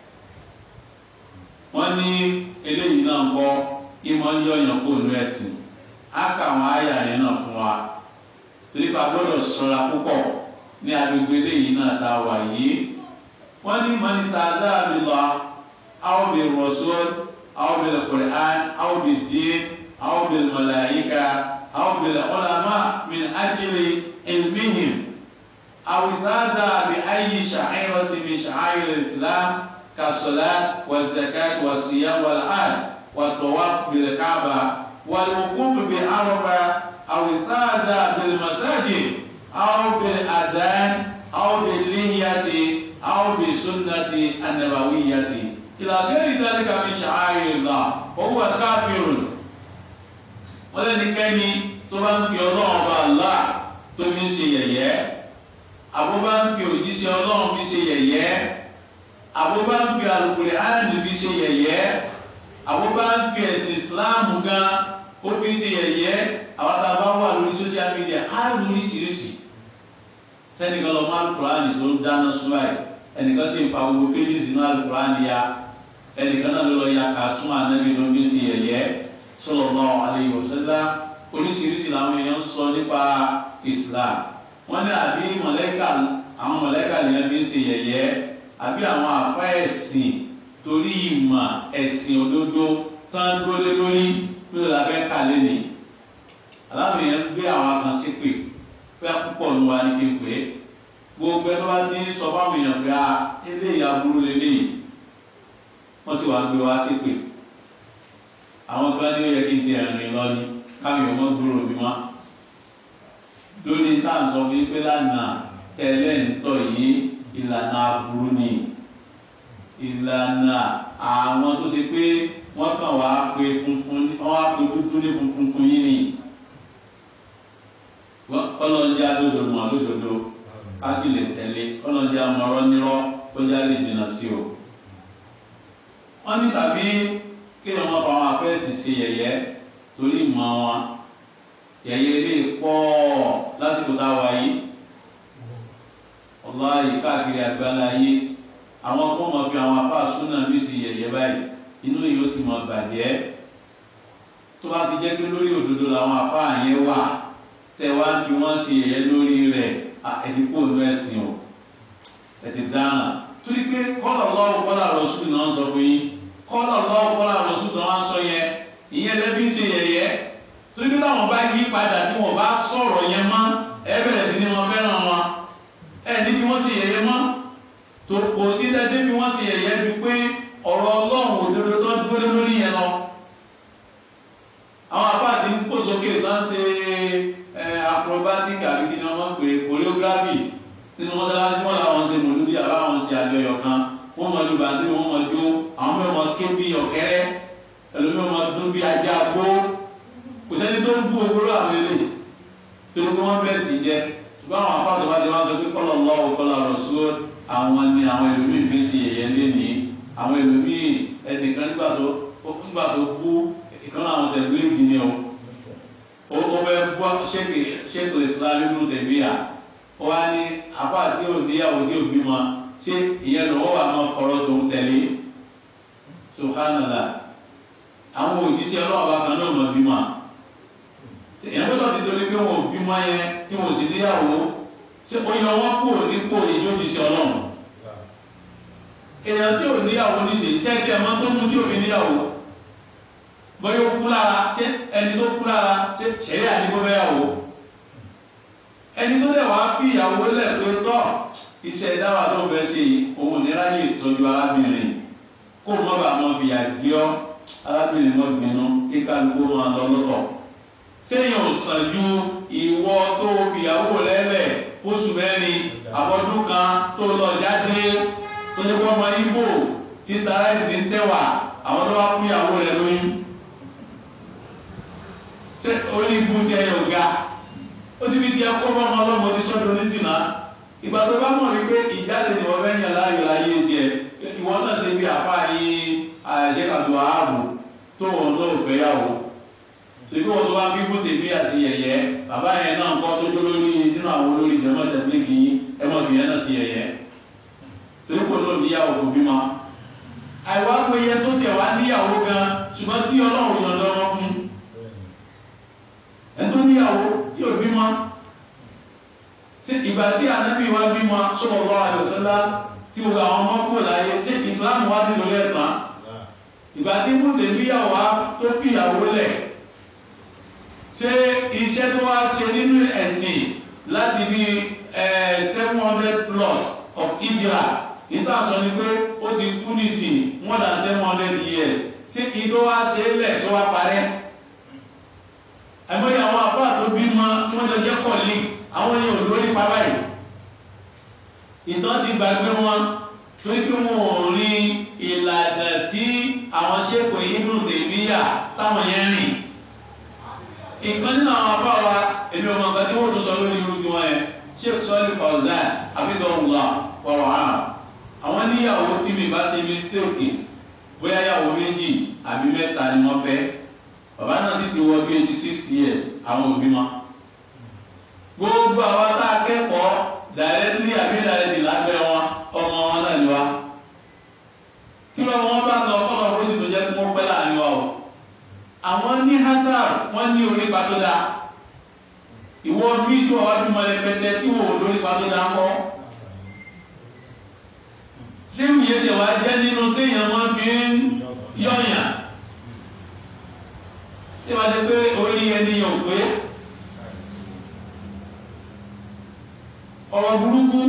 wọ́n ní eléyìí náà ń kọ́ ìmọ̀ ń yọ̀yàn kó nínú ẹ̀sìn á kà àwọn àyà yẹn náà fún wa torí pa gbọ́dọ̀ ṣọ́ra púpọ̀ ní agbègbè eléyìí náà tá a wà yìí. wọ́n ní mọ́nísítà azáàbílọ́ aw bil rasul aw bil Qur'an aw bid din aw bil malaika aw bil ulama min ajli ilmihim aw istaza bi ayyi sha'irati min sha'air al-islam كالصلاة والزكاة والصيام والحج والطواف بالكعبة والوقوف بعرفة أو استهزأ بالمساجد أو بالأذان أو باللحية أو بالسنة النبوية إلى غير ذلك من شعائر الله وهو كافر. ولكنني طبعا في الله الله تمشي يا أبو بكر يجلس الله مشي يا àbúbá ń fi Al-Qur'an bí ṣe yẹ̀yẹ́ àbúbá ń fi ẹ̀sìn Islam gan ó fi ṣe yẹ̀yẹ́ àwọn tá a bá wà lórí social media á lórí ṣiríṣi tẹnìkan lọ mọ Al-Qur'an tó ń dáná sún báyìí ẹnìkan sì ń fa gbogbo pages inú Al-Qur'an ya ẹnìkan náà ló lọ ya kàtún ànábì ló ń fi ṣe yẹ̀yẹ́ sallallahu alaihi wasallam oríṣiríṣi làwọn èèyàn ń sọ nípa Islam. wọ́n ní àbí àwọn mọ̀lẹ́kà lèèyàn fi ń ṣe yẹ̀yẹ́ àbí àwọn àfa ẹ̀sìn torí ìmọ̀ ẹ̀sìn òdodo tán dúró lórí ló la fẹ́ kà lẹ́nì. aláwọ̀ yẹn gbé àwọn kan sí pé fẹ́ púpọ̀ ló wà ní kéńpé gbogbo ẹni wá ti ń sọ fáwọn èèyàn pé eléyìí aburú lélẹ́yìí wọ́n sì wá gbé wá sí pé àwọn kan ní ó yẹ kí n ti ẹ̀rìn lọ ní káwọn èèyàn mọ́ gbúrò mi mọ́ lórí tá à ń sọ fún yín pé lánàá tẹ́lẹ̀ ń tọ̀ yìí ìlànà aburú ni ìlànà àwọn tó ṣe pé wọ́n kàn wá pé funfun wọ́n wá pé dúdú ní funfun fún yín ni kọ́lọ́njá lódodo mọ́ lódodo ká sì lè tẹ̀lé kọ́lọ́njá mọ́rọ́ nírọ́ kọjá lè jìnnà sí o. wọ́n ní tàbí kí ni wọ́n fa àwọn afẹ́sì ṣe yẹ̀yẹ́ torí ìmọ̀ wọn yẹ̀yẹ́ lè pọ̀ lásìkò táwa yìí ọláyé káàkiri àgbáńlá yé àwọn kó mọ̀ fi àwọn afá súnà bí sí yẹ̀yẹ́ báyìí inú yìí ó sì mọ̀ bàjẹ́ tó bá ti jẹ́ pé lórí òdodo làwọn afá yẹn wà tẹ́ wá fi wọ́n sí yẹ̀yẹ́ lórí rẹ̀ ẹ̀tí kó lọ ẹ̀sìn o ẹ̀tí dáná torí pé kọ́lọ̀ lọ́wọ́ kọ́lá rọ̀ṣù náà sọ fún yín kọ́lọ̀ lọ́wọ́ kọ́lá rọ̀ṣù náà sọ yẹn ìyẹn lẹ́bí ṣe yẹ̀yẹ́ torí pé táwọn bá yí padà tí wọ́n bá sọ̀rọ̀ yẹn mọ́ ẹ bẹ̀rẹ̀ sí ni wọ́n fẹ́ràn wọn ẹni bí wọ́n sì yẹ̀yẹ́ mọ́ tó kò sí lẹ́sẹ̀ bí wọ́n sì yẹ̀yẹ́ bí pé ọ̀rọ̀ Ọlọ́run òdodo tó dúró lórí yẹn lọ. àwọn abáàdì ń kó sókè náà ṣe acrobatic àbí kí ni wọ́n pè choreography nínú mọ́sálásí wọn làwọn ṣe mòlúdí àbáwọn ṣe àjọyọ̀ kan wọ́n mọ̀ lùbà tí wọ́n mọ̀ jó àwọn mẹ́rin mọ̀ ké bí ọ̀kẹ́rẹ́ ẹlòmíràn mọ̀ dún bí ajá gbó kò sẹ́ni tó ń bú ogoro àwọn eléyìí tó ní kí wọ́n bẹ̀rẹ̀ sí jẹ́ ṣùgbọ́n àwọn afáàtò bá ti wá sọ pé kọ́lọ̀ lọ́wọ́ kọ́lọ̀ Rasul àwọn ni àwọn ẹlòmíì fi ṣe yẹ̀yẹ́ léni àwọn ẹlòmíì ẹnìkan nígbà tó bú ìkànnì àwọn tẹ̀lé ìgbìnì o fẹ́ bú ṣéèkì Islam nínú tẹ̀bíyà ó wá ní apá tí ò níyàwó tí ò bímọ ṣé ìyẹn lọ́wọ́ wà máa kọ́rọ́ tó ń tẹ̀lé subhanallah àwọn òjíṣẹ́ ọlọ́ọ̀bá kan náà mọ̀ bímọ ìyẹn tó ti torí pé wọn ò bímọ yẹn tí wọn ò sì níyàwó ṣé ó yẹ wọn kúrò nípò ìjókòó ọlọ́run èèyàn tí ò níyàwó níṣẹ́ sẹ́ẹ̀tì ẹ̀mọ́ tó mú tí ò fi níyàwó bóyá ó kú lára ṣé ẹni tó kú lára ṣé ṣẹ̀rí àdìgbò fẹ́yàwó ẹni tó dẹ̀ wá fi ìyàwó lẹ̀ pé tọ́ iṣẹ́ ìdáwà tó fẹ́ ṣe òun níráyè tọ́jú arábìnrin kó mọ́ bàá mọ́ fìyà gbé ọ́ arábìnrin mọ́ gbinú kíkálukú máa lọ lọ́tọ̀ sẹ́yìn ò sàn ju ìwọ tó fìyàwó lẹ́lẹ̀ fóṣù mẹ́rin àbọ̀dún kan tó lọ jáde tó ṣe pọ́ ọmọ Ìgbò tí tara ẹ̀sìn ń tẹ̀wà àwọn tó wá fún ìyàwó rẹ̀ lóyún ṣé orí ibú ti ẹ̀yọ̀ ga ó ti fi ti ẹ̀kọ́ bọ́ ọmọ ọlọ́mọ ti sọ́dọ̀ oníṣìnà ìgbà tó bá mọ̀ wípé ìjáde ni wọ́n fẹ́ yàn láàyò láyé tiẹ̀ ìwọ náà ṣe bí àfa yìí àṣekàtò ààbò tó wọn náà fẹ́ yàwó ṣèbí wọn tó bá fi bùtè bí àti yẹ̀yẹ́ bàbá yẹn náà kọ́ tó jó lórí nínú àwọn olórí ìjọba tẹ̀lékì yín ẹ mọ̀ fi yẹn náà sí yẹ̀yẹ́ torí kò ló níyàwó kò bímọ. àìwá pé iye tó tẹ̀ wá níyàwó gan ṣùgbọ́n tí Ọlọ́run yàn lọ́wọ́ fún ẹ tó níyàwó tí ò bímọ ìgbà tí Ànábì wá bímọ sallallahu alaihi wasallam tí gbogbo àwọn ọmọ kúrò láyé ṣé ìsìlámù wá sí lórí ẹ̀tàn ìgbà tí bùtè níyàwó tó fìyàwó lẹ̀ ṣé iṣẹ́ tó wá ṣe nínú ẹ̀sìn láti bí 700 plus of Hijra nígbà sọ ni pé ó ti kú nísìn more than 700 years ṣé ìdó wá ṣe é lẹ̀ tó wá parẹ́ ẹ̀mọ́ ìyàwó àbá tó bímọ tí wọ́n jọ jẹ́ colleagues àwọn èèyàn ò lórí pa báyìí ìtàn ti gbàgbé wọn torí pé wọn ò rí ìlànà tí àwọn ṣèkò Ibn Taymiyyah táwọn yẹn rìn ìkan nínú àwọn afá wa èmi ọmọ nǹkan tí wọ́n tún sọ lórí irú tiwọn yẹn Sheikh Sọ́lì Fawzan abidọ̀wùlà ọ̀rọ̀ hàn àwọn níyàwó tí mi bá ṣe mistake bóyá yàwó méjì àbí mẹ́ta ni wọ́n fẹ́ bàbá náà sì ti wọ bí 86 years àwọn òbí wọn gbogbo àwọn tá a kẹ́kọ̀ọ́ directly àbí directly lábẹ́ wọn ọmọ wọn náà ni wa tí wọn bá lọ kọ́ lọ́wọ́ sì tó jẹ́ kí wọ́n pẹ́ láàrin wa o àwọn ní hazard wọ́n ní orípa tó dáa ìwọ bí tí wọ́n wá bí mọ̀lẹ́pẹ̀tẹ̀ tí wọ́n ò lórípa tó dáa kọ́ ṣé ìwúyẹ tẹ̀ wá jẹ́ nínú téèyàn wọn fi ń yọ̀yàn tí wọ́n ti pé orí ẹni yàn pé ọ̀rọ̀ burúkú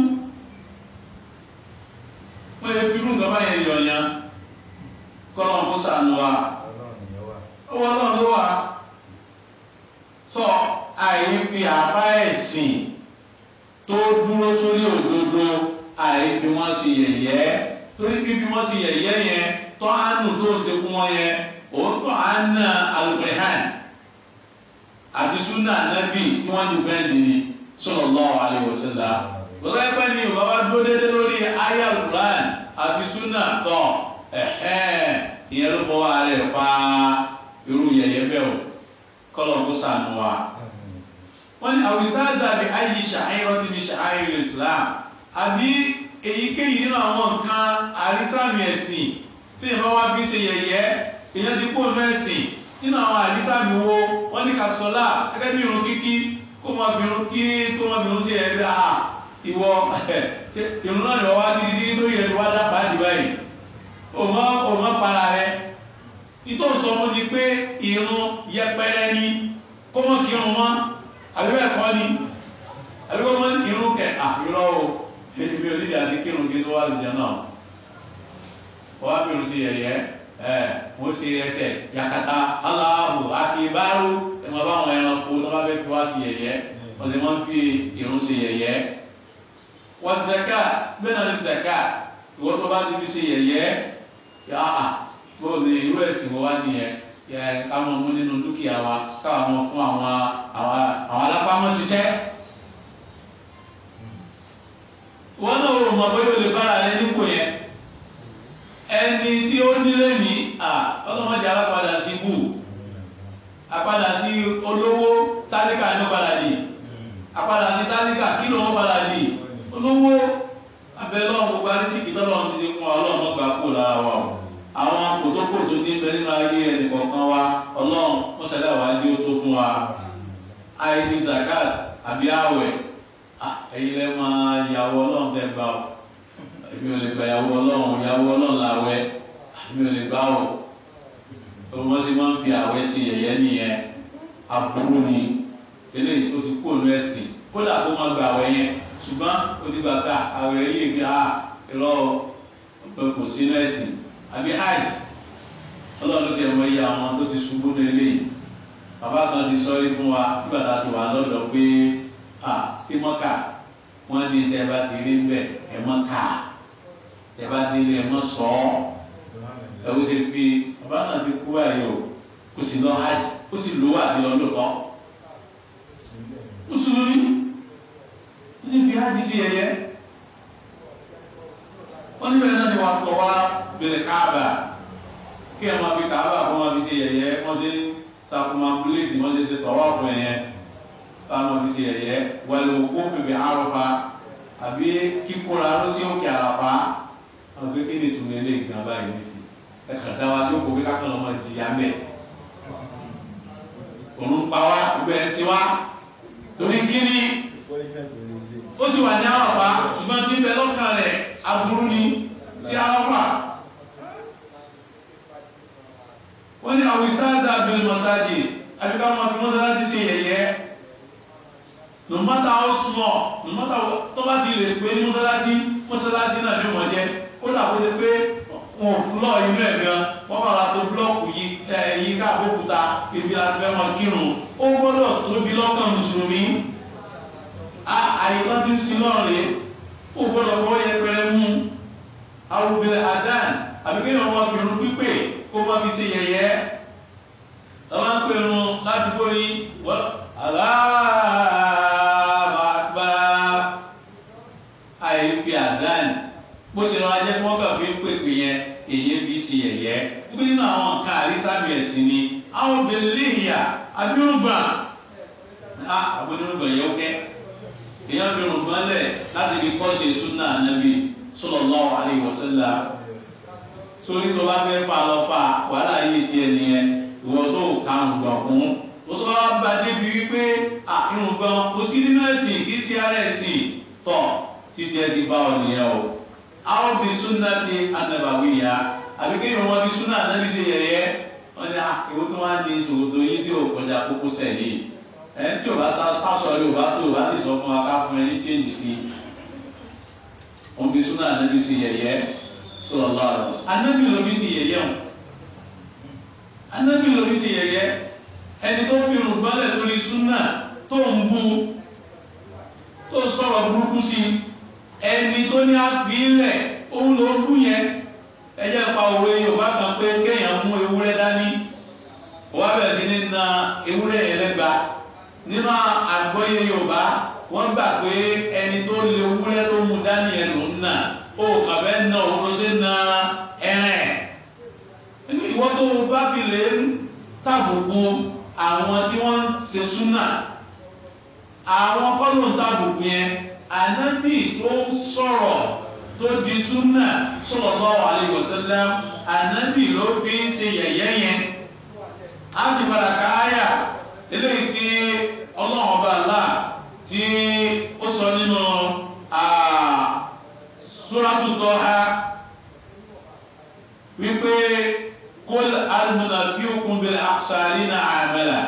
wọ́n lè fi irú nǹkan báyẹn yọ̀yàn kọ́lọ̀ kó sànù wa owó ọlọ́run ló wà sọ àìfi àbá ẹ̀sìn tó dúró sórí òdodo àìfi wọ́n sí yẹ̀yẹ́ torí fífi wọ́n sí yẹ̀yẹ́ yẹn tọ́ àánú tó ń ṣe fún wọn yẹn òótọ́ àánà al-Qur'an àti súnà Nábì tí wọ́n ti bẹ́ẹ̀ nìyí sallallahu alaihi wasallam lọ́wọ́ ẹgbẹ́ ni ò bá wá dúró dédé lórí ayé al-Qur'an àti súnà tọ̀ ìyẹn ló fọwọ́ rẹ̀ fa irú yẹ̀yẹ́ bẹ́ẹ̀ o kọ́lọ̀ kó sànù wa. wọ́n ní àwùjáde àbí ayé ṣàáyọ̀ ti fi ṣàáyọ̀ Islam àbí èyíkéyìí nínú àwọn nǹkan àrísàmì ẹ̀sìn tí ìyẹn bá wá bí ṣe yẹ̀yẹ́ èyàn ti kó mẹ́sìn nínú àwọn àrísàmì wo wọ́n ní kàṣọ́lá gẹ́gẹ́ bí irun kíkí kó máa bìrún kí tó máa bìrún sí ẹgbẹ́ ìwọ ìrún náà lọ́wọ́ títí tó yẹ wá dábàá dì báyìí òmọ́ para rẹ nítorí sọ fún ni pé ìrún yẹpẹrẹ ni kó mọ́ kírun mọ́ àbíbẹ̀ kọ́ ni àbíbẹ̀ mọ́ ìrún kẹ ìrọ̀ o èmi ò nídìí àti kírun kí tó wà lójẹ náà wọ́n á bìrún sí yẹ̀yẹ́ wọ́n ṣe ẹsẹ̀ yakata Allahu akibaru ẹ̀mọ́ bá wọn ẹranko tó bá fẹ́ fi wá sí yẹ̀yẹ́ wọ́n sì máa ń fi irun ṣe yẹ̀yẹ́ wọ́n zaka bẹ́ẹ̀ náà ní zaka ìwọ́n tó bá ti fi ṣe yẹ̀yẹ́ yàrá bó ní irú ẹ̀sìn wọ́n wá nìyẹn káwọn mú nínú dúkìá wa káwọn fún àwọn alápámọ́ ṣiṣẹ́ wọ́n náà wò mọ̀ pé ó lè bára rẹ nípò yẹn ẹni tí ó nílé ní ọlọ́mọdé alápadà sí bù àpadà sí olówó tálíkà ní padà dì àpadà sí tálíkà kí ló wọ́n padà dì olówó abẹ́lọ́wọ́ gbogbo arísìkì tọ́lọ́run ti ṣe fún wa ọlọ́run gbà kú lára wa o àwọn kòtókòtò tí ń bẹ nínú ayé ẹnì kọ̀ọ̀kan wa ọlọ́run wọ́n ṣẹlẹ̀ wá ní ó tó fún wa àìní zakat àbí àwẹ̀ ẹ̀yin lẹ́ máa yàwó ọlọ́run fẹ́ gbà o èmi ò lè gba ìyàwó ọlọ́run làwẹ̀ èmi ò lè gbà ọ́ tó wọ́n sì máa ń fi àwẹ̀ sí yẹ̀yẹ́ nìyẹn aburú ni eléyìí tó ti kó ònú ẹ̀sìn kódà tó máa gba àwẹ̀ yẹn ṣùgbọ́n ó ti gbà ká àwẹ̀ yìí gbà irọ́ kò sínú ẹ̀sìn àbí hajj ọlọ́run tẹ̀ wọ́n yẹ àwọn tó ti ṣubú ní eléyìí bàbá kan ti sọ fún wa nígbà tá a sì wà lọ́dọ̀ pé sí mọ́kà wọ́n ní tẹ́ bá ti rí bẹ́ẹ̀ ẹ̀ mọ́kà tẹ́ bá délé ẹ̀ mọ́ sọ ọ́ ẹ̀ wọ́n ti fi bàbá náà ti kú báyìí o kò sì lọ hajj ó sì lówó àti lọ lóòótọ́ ó sì lórí ó sì fi hajj sí ẹ̀yẹ wọ́n níbẹ̀ náà ni wọ́n kọ́ wá bẹ̀rẹ̀ káàbà kí ẹ̀ máa fi káàbà kó máa fi ṣe ẹ̀yẹ wọ́n ṣe ń sakumakuléètì wọ́n ṣe tọ́wọ́ fún ẹ̀yẹ táwọn fi ṣe ẹ̀yẹ wọlé òkú fèbè àròfà àbí kíkóra ló sí òkè àràfà àwọn pé kí ni ìtumọ̀ ilé ìgbìmọ̀ báyìí ní sí ẹ̀ka dáwà tó kó pé kákan lọ́mọ jìyà mẹ́ òun pa wá gbogbo ẹ̀ sí wá torí kí ni ó sì wà ní àràfà ṣùgbọ́n tí bẹ́ẹ̀ lọ́kàn rẹ̀ aburú ni sí àràfà. wọ́n ní àwọn ìsáàdà bẹ̀rẹ̀ mọ́sáàdì àbíká wọn fi mọ́sálásí ṣe yẹ̀yẹ́ no matter how small no matter tó bá ti lè pé ní mọ́sálásí náà ní wọ́n jẹ́ ó dàbó ṣe pé wọn ò fúlọ̀ inú ẹ̀ gan wọ́n bá ra tó búlọ́ọ̀kù yìí ká àbókúta ibi àti fẹ́ wọn kírun ó gbọ́dọ̀ tóbi lọ́kàn mùsùlùmí àyíká ti ń sin lọ́ọ̀rẹ́ ó gbọ́dọ̀ kọ́ yẹpẹrẹ mú arúgbó adán àbíkéyàn wọn fi irun pípé kó má fi ṣe yẹ̀yẹ́ lọ́wọ́ ń pè irun ládùúgbò yìí wọ́n aláàbàgbà àìfi àdán bó ṣe rán ajẹ́ kí wọ́n gbà fi ń pèpè yẹn èyí fi ṣe yẹ̀yẹ́ nígbà nínú àwọn nǹkan àrísàmì ẹ̀sìn ni àwọn obìnrin ìyà abirùngbà abirùngbà yẹn ó kẹ́ èyàn abirùngbà lẹ̀ láti fi kọ́ ṣe súnà Ànábì sallallahu alaihi wasallam torí tó bá fẹ́ fà lọ fà wàhálà yìí tiẹ̀ nìyẹn ìwọ tó kàrùn gbọ̀n fún tó tó bá bá débi wípé irun gan kò sí nínú ẹ̀sìn kì í sí ara ẹ̀sìn tọ̀ títí ẹ ti bá ọ nìyẹn o. àwọn bí súnà ti an-nabawiyya àbí kí irun wọn bí súnà Ànábì ṣe yẹ̀yẹ́ wọn ni ìwọ tó wá ní ìṣòro yín tí ò kọjá kókó sẹ́yìn tí ò bá sásọ yóò bá tó o bá ti sọ fún wa ká fún ẹ ní change sí wọn bí súnà Ànábì ṣe yẹ̀yẹ́ sallallahu alaihi wasallam Ànábì ló bí sí yẹ̀yẹ́ wọn Ànábì ló bí sí yẹ̀yẹ́ ẹni tó fi irun gbọ́lẹ̀ lórí súnà tó ń bú tó ń sọ̀rọ̀ burúkú sí ẹni tó ní àfihìlẹ̀ òun ló bú yẹn ẹjẹ́ pa òwe Yorùbá kan pé kéèyàn mú ewúrẹ́ dání wọ́n á bẹ̀rẹ̀ sí ní na ewúrẹ́ yẹn lẹ́gba nínú àgbọ́yé Yorùbá wọ́n gbà pé ẹni tó lé ewúrẹ́ tó mú dání yẹn ló ń nà ó kàfẹ́ na òun ló ṣe na ẹ̀rẹ̀ nínú ìwọ tó bá fi lè tàbùkù àwọn tí wọ́n ń ṣe súnà àwọn kọ́lù ń tàbùkù yẹn Ànábì tó ń sọ̀rọ̀ tó di súnà sallallahu alaihi wasallam Ànábì ló fi ń ṣe yẹ̀yẹ́ yẹn a sì padà ká áyà eléyìí tí Ọlọ́run ọba Allah tí ó sọ nínú Suratu Taha wípé kul hal nunabbi'ukum bil akhsarina a'mala.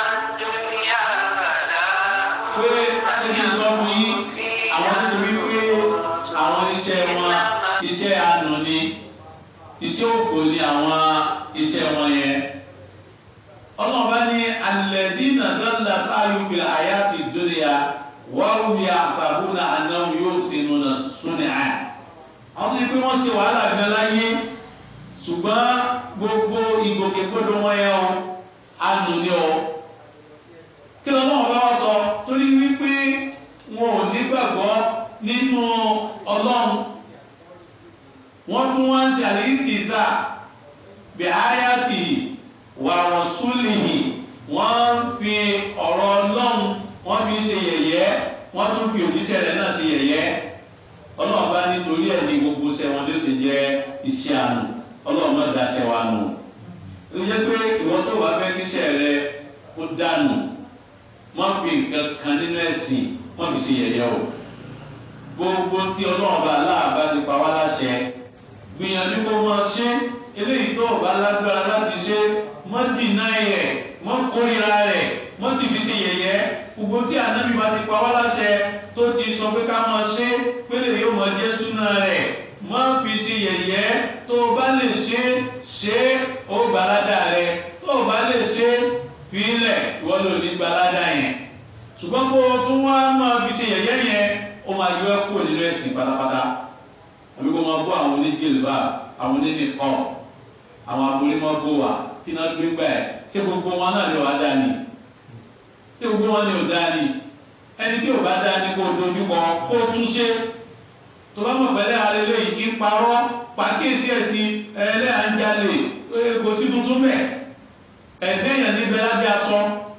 pé ẹni sọ fún yín àwọn tó ṣe wípé àwọn iṣẹ́ wọn iṣẹ́ àánú ni iṣẹ́ òfò ni àwọn iṣẹ́ wọn yẹn. ọlọ́ọ̀bá ní alladhina dalla sa'yuhum fil hayati dunya wa hum yahsabuna annahum yuhsinuna sun'a. àwọn tó ṣe pé wọ́n ṣe wàhálà gan láyé ṣùgbọ́n gbogbo ìgbòkègbodò wọn yẹn o àánú ni o. kí lọ́wọ́ bá wá sọ torí wípé wọn ò nígbàgbọ́ nínú Ọlọ́run wọ́n tún wá ń ṣe àlìsíza bí ayati wa rasulihi wọ́n fi ọ̀rọ̀ Ọlọ́run wọ́n fi ṣe yẹ̀yẹ́ wọ́n tún fi òjíṣẹ́ rẹ̀ náà ṣe yẹ̀yẹ́ Ọlọ́run bá nítorí ẹ̀ ní gbogbo ṣẹ́ wọn ló ṣe jẹ́ iṣẹ́ àánú Ọlọ́run má daṣẹ́ wa nù ó jẹ́ pé ìwọ tó bá fẹ́ kíṣẹ́ rẹ kó dànù wọ́n fi nǹkan kan nínú ẹ̀sìn wọ́n fi ṣe yẹ̀yẹ́ o gbogbo tí Ọlọ́run bá aláàbá ti pa wá láṣẹ gbìyànjú kó máa ṣe eléyìí tó bá lágbára láti ṣe mọ́ dìnnà rẹ̀ mọ́ kórìíra rẹ̀ mọ́ sì fi ṣe yẹ̀yẹ́ gbogbo tí ànábì bá ti pa wá láṣẹ tó ti sọ pé ká máa ṣe pélé yóò máa jẹ́ súnà rẹ̀ mọ́ fi ṣe yẹ̀yẹ́ tó bá lè ṣe ó gbàládà rẹ̀ tó bá lè ṣe fílẹ̀ ìwọ́n lò ní gbàládà yẹn ṣùgbọ́n kó o tún wá máa fi ṣe yẹ̀yẹ́ yẹn ó máa yọ ẹ́ kúrò nínú ẹ̀sìn pátápátá àbí kó máa bọ́ àwọn oníjìlbà àwọn oníníkọ́ àwọn abolimọ́ bó wa kí náà gbé gbà ẹ̀ ṣé gbogbo wọn náà lè wá dání ṣé gbogbo wọn ni ò dání ẹni tí ò bá dání kó dojúkọ kó túnṣe tó bá mọ̀ pẹ̀lẹ́ alẹ́lẹ́ yìí ń parọ́ pàkíyèsí ẹ̀sìn ẹlẹ́ànjalè kò sí tuntun mẹ́ ẹ̀dẹ́yàn níbẹ̀ lábẹ́ aṣọ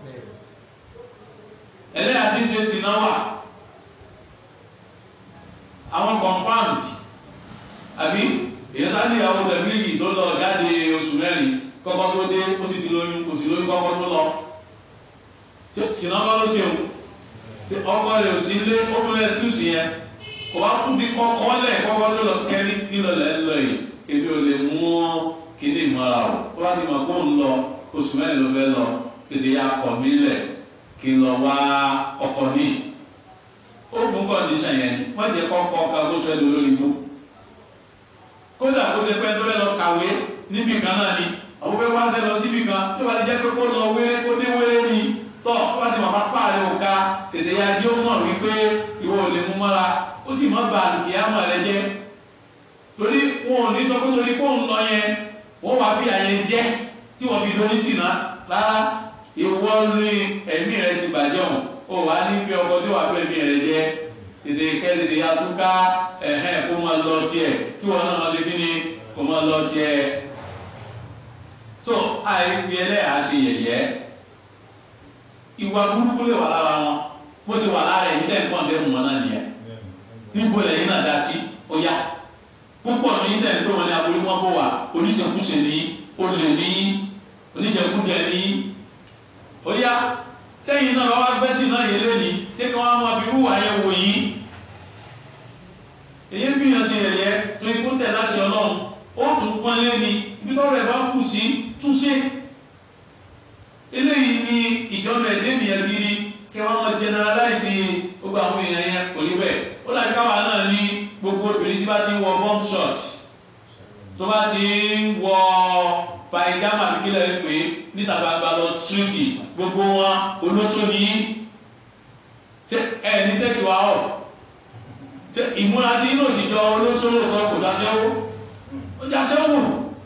ẹlẹ́yà tí ń ṣe sìnà wà àwọn compound àbí èyí sáni ìyàwó tẹ̀bílì tó lọ jáde oṣù mẹ́rin kọ́kọ́ tó dé ó sì ti lóyún kò sí lóyún kọ́kọ́ tó lọ sìnà bá ló ṣeun ọkọ rẹ̀ ò sí lé ó fún ẹsíkúùsì yẹn kò wá kú bí kọ́kọ́ lẹ̀ kọ́kọ́ tó lọ kẹ́rí nílọlẹ̀ ńlọ yìí èmi ò lè mú kíní ìmọ̀ra o tó bá ti mọ̀ kó ń lọ oṣù mẹ́rin ló fẹ́ lọ tètè ya kọ̀ mí lẹ̀ kí n lọ wá ọkọ̀ ní ó fún kọ́ndíṣàn yẹn ni wọ́n jẹ́ kọ́kọ́ ọkọ̀ agbóṣọ́ ẹ̀dùn lórí ibú kódà kó ṣe pẹ́ tó fẹ́ lọ kàwé níbì kan náà ni àwọn fẹ́ wá ń sẹ́ lọ síbì kan tó bá ti jẹ́ pé kó lọ wé kó dé wé ni tọ́ tó bá ti mọ̀ pápá rẹ̀ ò ka tètè ya jẹ́ ó mọ̀ wípé ìwọ ò lè mú mọ́ra ó sì mọ́ bá àlùkìyámọ̀ rẹ jẹ́ torí wọn ò ní sọ pé torí kó ń lọ yẹn wọ́n wá bí àyẹn jẹ́ tí wọ́n fi dorí sí náà rárá ìwọ ní ẹ̀mí rẹ ti bàjẹ́ ọ̀hún ó wà ní bí ọkọ tí wàá fẹ́ ẹ̀mí rẹ jẹ́ tètè kẹ́ tètè ya tún ká kó máa lọ tiẹ̀ kí wọ́n náà lè fi ní kó máa lọ tiẹ̀ so àìfi ẹlẹ́yà ṣe yẹ̀yẹ́ ìwà burúkú lè wà lára wọn bó ṣe wà lára ẹ̀yìn tẹ̀ ń pọ̀ ndẹ́mu wọn náà nìyẹn níbo lẹ́yìn náà dá sí ó yá púpọ̀ ní tẹ̀ ń pè wọn ní aborí wọn bó wà oníṣekúṣe ní olè ní oníjẹkújẹ ní ó yá tẹ́yìn náà wá gbẹ́sì náà yẹ lẹ́ni ṣé kí wọ́n máa fi wúwà yẹn wò yín èyí bí yàn ṣe yẹ̀yẹ́ tó ikú tẹ̀ láṣẹ ọlọ́run ó tún pọ́n lẹ́ni ibi tó rẹ̀ bá kù sí túnṣe eléyìí ni ìjọba ẹ̀dẹ́ nìyẹn gidi kí wọ́n máa generalize gbogbo àwọn èèyàn yẹn kò ní bẹ́ẹ̀ ó dàbí káwa náà ní gbogbo obìnrin tí bá ti ń wọ bomb shot tó bá ti ń wọ paigama kílẹ̀ ń pè níta gbangba lọ tíríkì gbogbo wọn olóṣó ní ṣe ẹ ní tẹ́kì wa ọ̀ ṣe ìmúra tí inú òsìjọ olóṣó lóòótọ́ kò dáṣẹ́wó ó dáṣẹ́wó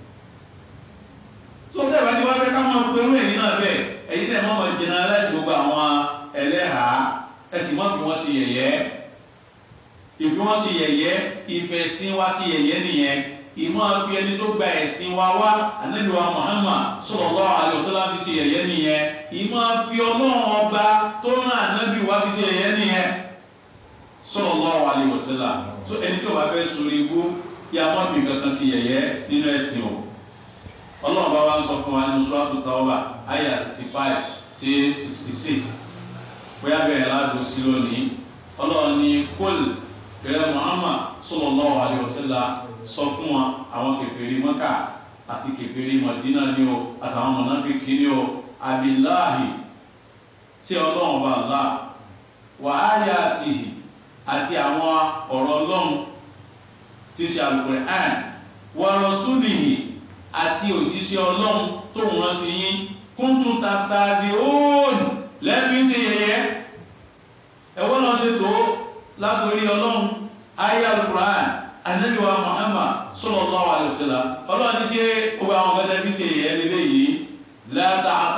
tó tẹ́ bá ti wá fẹ́ ká máa pẹ̀lú ẹ̀yìn náà bẹ́ẹ̀ ẹ̀yìn náà máa generalize gbogbo àwọn ẹlẹ́hàá ẹ̀sìn mọ́ fi wọ́n ṣe yẹ̀yẹ́ ìfi wọ́n ṣe yẹ̀yẹ́ ìfẹ́ ẹ̀sìn wá sí yẹ̀yẹ́ nìyẹn ìmọ̀ fi ẹni tó gba ẹ̀sìn wa wá Ànábì wa Muhammad sallallahu alaihi wasallam fi ṣe yẹ̀yẹ́ nìyẹn ìmọ̀ fi Ọlọ́run ọba tó rán Ànábì wa fi ṣe yẹ̀yẹ́ nìyẹn sallallahu alaihi wasallam tó ẹni tó bá fẹ́ sórí ibú yà má fi kankan sí yẹ̀yẹ́ nínú ẹ̀sìn o Ọlọ́run bá wa ń sọ fún wa nínú Suratu Tawbah àyà 65 sí 66 bóyá bẹ́ẹ̀ ládùn sí lónìí Ọlọ́run ní kólì bẹ̀rẹ̀ Muhammad sallallahu alaihi wasallam sọ fún wa àwọn kèfèrí Mọ́kà àti kèfèrí Mọ̀dínà ní o àtàwọn mọ̀nàfíkì ní o abillahi tí Ọlọ́run bá là wa ayatihi àti àwọn ọ̀rọ̀ Ọlọ́run tí ṣe Al-Qur'an wa rasulihi àti òjíṣẹ́ Ọlọ́run tó ń rán sí yín kuntum tastahzi'un lẹ́bí ṣe yẹ̀yẹ́ ẹ̀wọ́n lọ ṣe tó látòrí Ọlọ́run ayé Al-Qur'an Ànábì wa Muhammad sallallahu alaihi wasallam Ọlọ́run ní ṣe gbogbo àwọn gẹ́gẹ́ bí ṣe yẹ̀yẹ́ nílé yìí la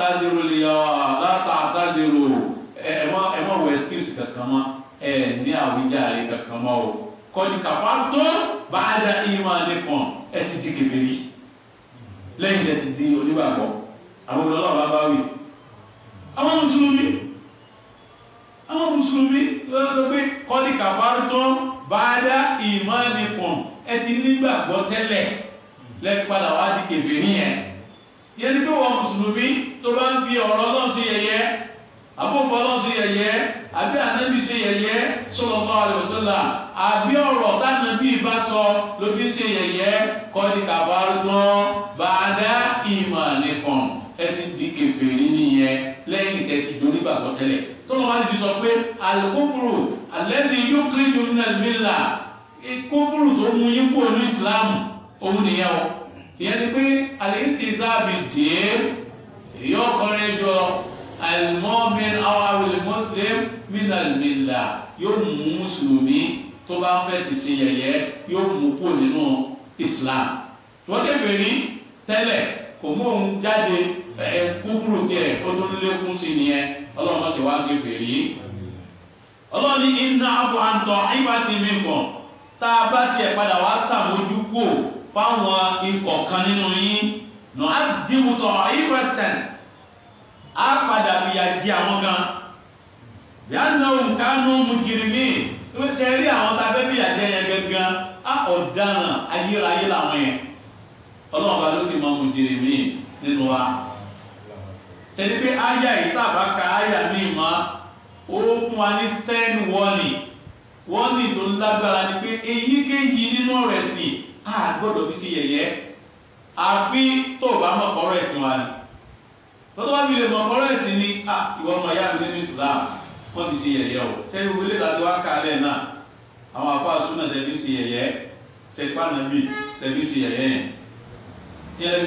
ta'tadiru ẹ̀mọ́ wẹ̀ skills kankan mọ́ ẹ̀ ní àwíjàre kankan mọ́ o qad kafartum ba'da imanikum ẹ̀ ti di kèfèrí lẹ́yìn tẹ̀ ti di onígbàgbọ́ àwọn Ọlọ́run bá wí àwọn mùsùlùmí lọ́dọ̀ pé kọ́dí kàfàrú tó ba'da imanikum ẹ ti nígbàgbọ́ tẹ́lẹ̀ lẹ́yìn padà wá di kèfèrí yẹn yẹn ni pé wọ́n mùsùlùmí tó bá ń fi ọ̀rọ̀ Ọlọ́run sí yẹ̀yẹ́ àbúkọ Ọlọ́run sí yẹ̀yẹ́ àbí ànábì ṣe yẹ̀yẹ́ sallallahu alaihi wasallam àbí ọ̀rọ̀ tánàbí bá sọ ló fi ṣe yẹ̀yẹ́ kọ́ni kafartum ba'da imanikum ẹ ti di kèfèrí nìyẹn lẹ́yìn tẹ̀tí donígbàgbọ́ tẹ́lẹ̀ tó lọ́wọ́ ti sọ pé al-kufru alladhi yukhriju min al-millah kófùrù tó mú yín kúrò ní ìsìláàmù òun nìyẹn o ìyẹn ni pé al-istihza' bid-din yóò kọrin jọ al-mu'min aw al-muslim min al-millah yóò mú mùsùlùmí tó bá ń fẹ́ sisi yẹ̀yẹ́ yóò mú kúrò nínú islam wọ́n kèfèrí tẹ́lẹ̀ kò mú òun jáde kúfùrù tiẹ̀ ó tó lékún sí nìyẹn ọlọ́run ṣe wá kèfèrí ọlọ́run ní inna afu an ta'ifatin minkum tá a bá tiẹ̀ padà wá sàmójúkò fáwọn ikọ̀ kan nínú yín nù á dìbò ta'ifatan á padà fìyà jẹ àwọn kan yannahum kanu mujrimin ló ti rí àwọn tá a fẹ́ fìyà jẹ yẹn gangan á ọ̀daràn ayérayé làwọn yẹn ọlọ́run bá ló sì mọ mujrimin nínú wa ẹni pé áyà yìí tàbá ka áyà míì mọ́ ó fún wa ní stern warning tó lágbára ni pé èyíkéyìí nínú ọ̀rọ̀ ẹ̀sìn a gbọ́dọ̀ fi sí yẹ̀yẹ́ àfi tó bá mọ̀ kọ́rọ̀ ẹ̀sìn wa ni tọ́tọ́ bá fi lè mọ̀ kọ́rọ̀ ẹ̀sìn ni ìwọ ọmọ ìyá mi nínú Islam wọ́n fi sí yẹ̀yẹ́ o tẹ́lẹ̀ wọlé láti wá kálẹ̀ náà àwọn afọ àsúná tẹ̀bí sí yẹ̀yẹ́ sẹ́pà nàbí tẹ̀bí sí yẹ̀yẹ́ yẹn yẹn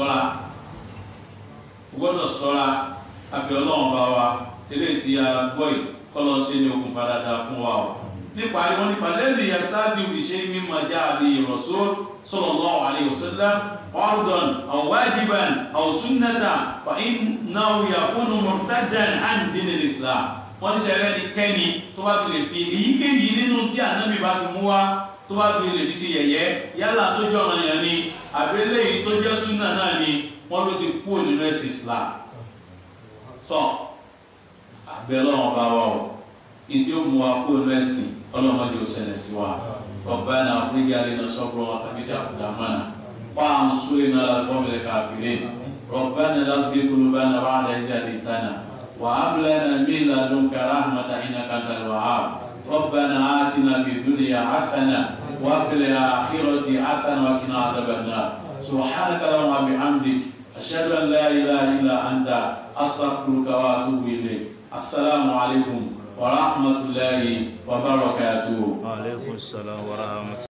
gbọ́dọ̀ sọ́ra àbí ọlọ́run bá wa eléyìí tí a gbọ́ yìí kọ́lọ́ sí ní okùn padà fún wa o nípa àwọn nípa lẹ́yìn yasitati ìṣe mímọ̀ já àbí Rasul sallallahu alaihi wasallam fardan aw wajiban aw sunnatan fa innahu yakunu murtaddan an dinil Islam wọ́n ní sẹ́rẹ́ ní kẹ́ni tó bá fi lè fi èyíkéyìí nínú tí ànábì bá ti mú wá tó bá fi lè fi sí yẹ̀yẹ́ yálà tó jẹ́ ọ̀ràn yẹn ni àbí eléyìí tó jẹ́ súnà náà ni wọ́n ló ti kú nínú ẹ̀sìn Islam sọ àbẹ̀lọ́ wọn bá wà o ìdí ó mú wa kú nínú ẹ̀sìn ọlọ́mọdé ó ṣẹlẹ̀ sí wa Rabbana afrigh alaina sabran wa thabbit aqdamana wansurna ala al-qawmil kafirin Rabbana la tuzigh qulubana ba'da idh hadaytana wa hab lana min ladunka rahmatan innaka antal wahhab Rabbana atina fid dunya hasanah wa fil akhirati hasanah wa qina adhaban nar subhanaka allahumma wa bihamdik ashhadu an la ilaha illa anta astaghfiruka wa atubu ilayk assalamu alaikum wa rahmatullahi wa barakatuh. Wa alaikum assalam wa rahmatullahi.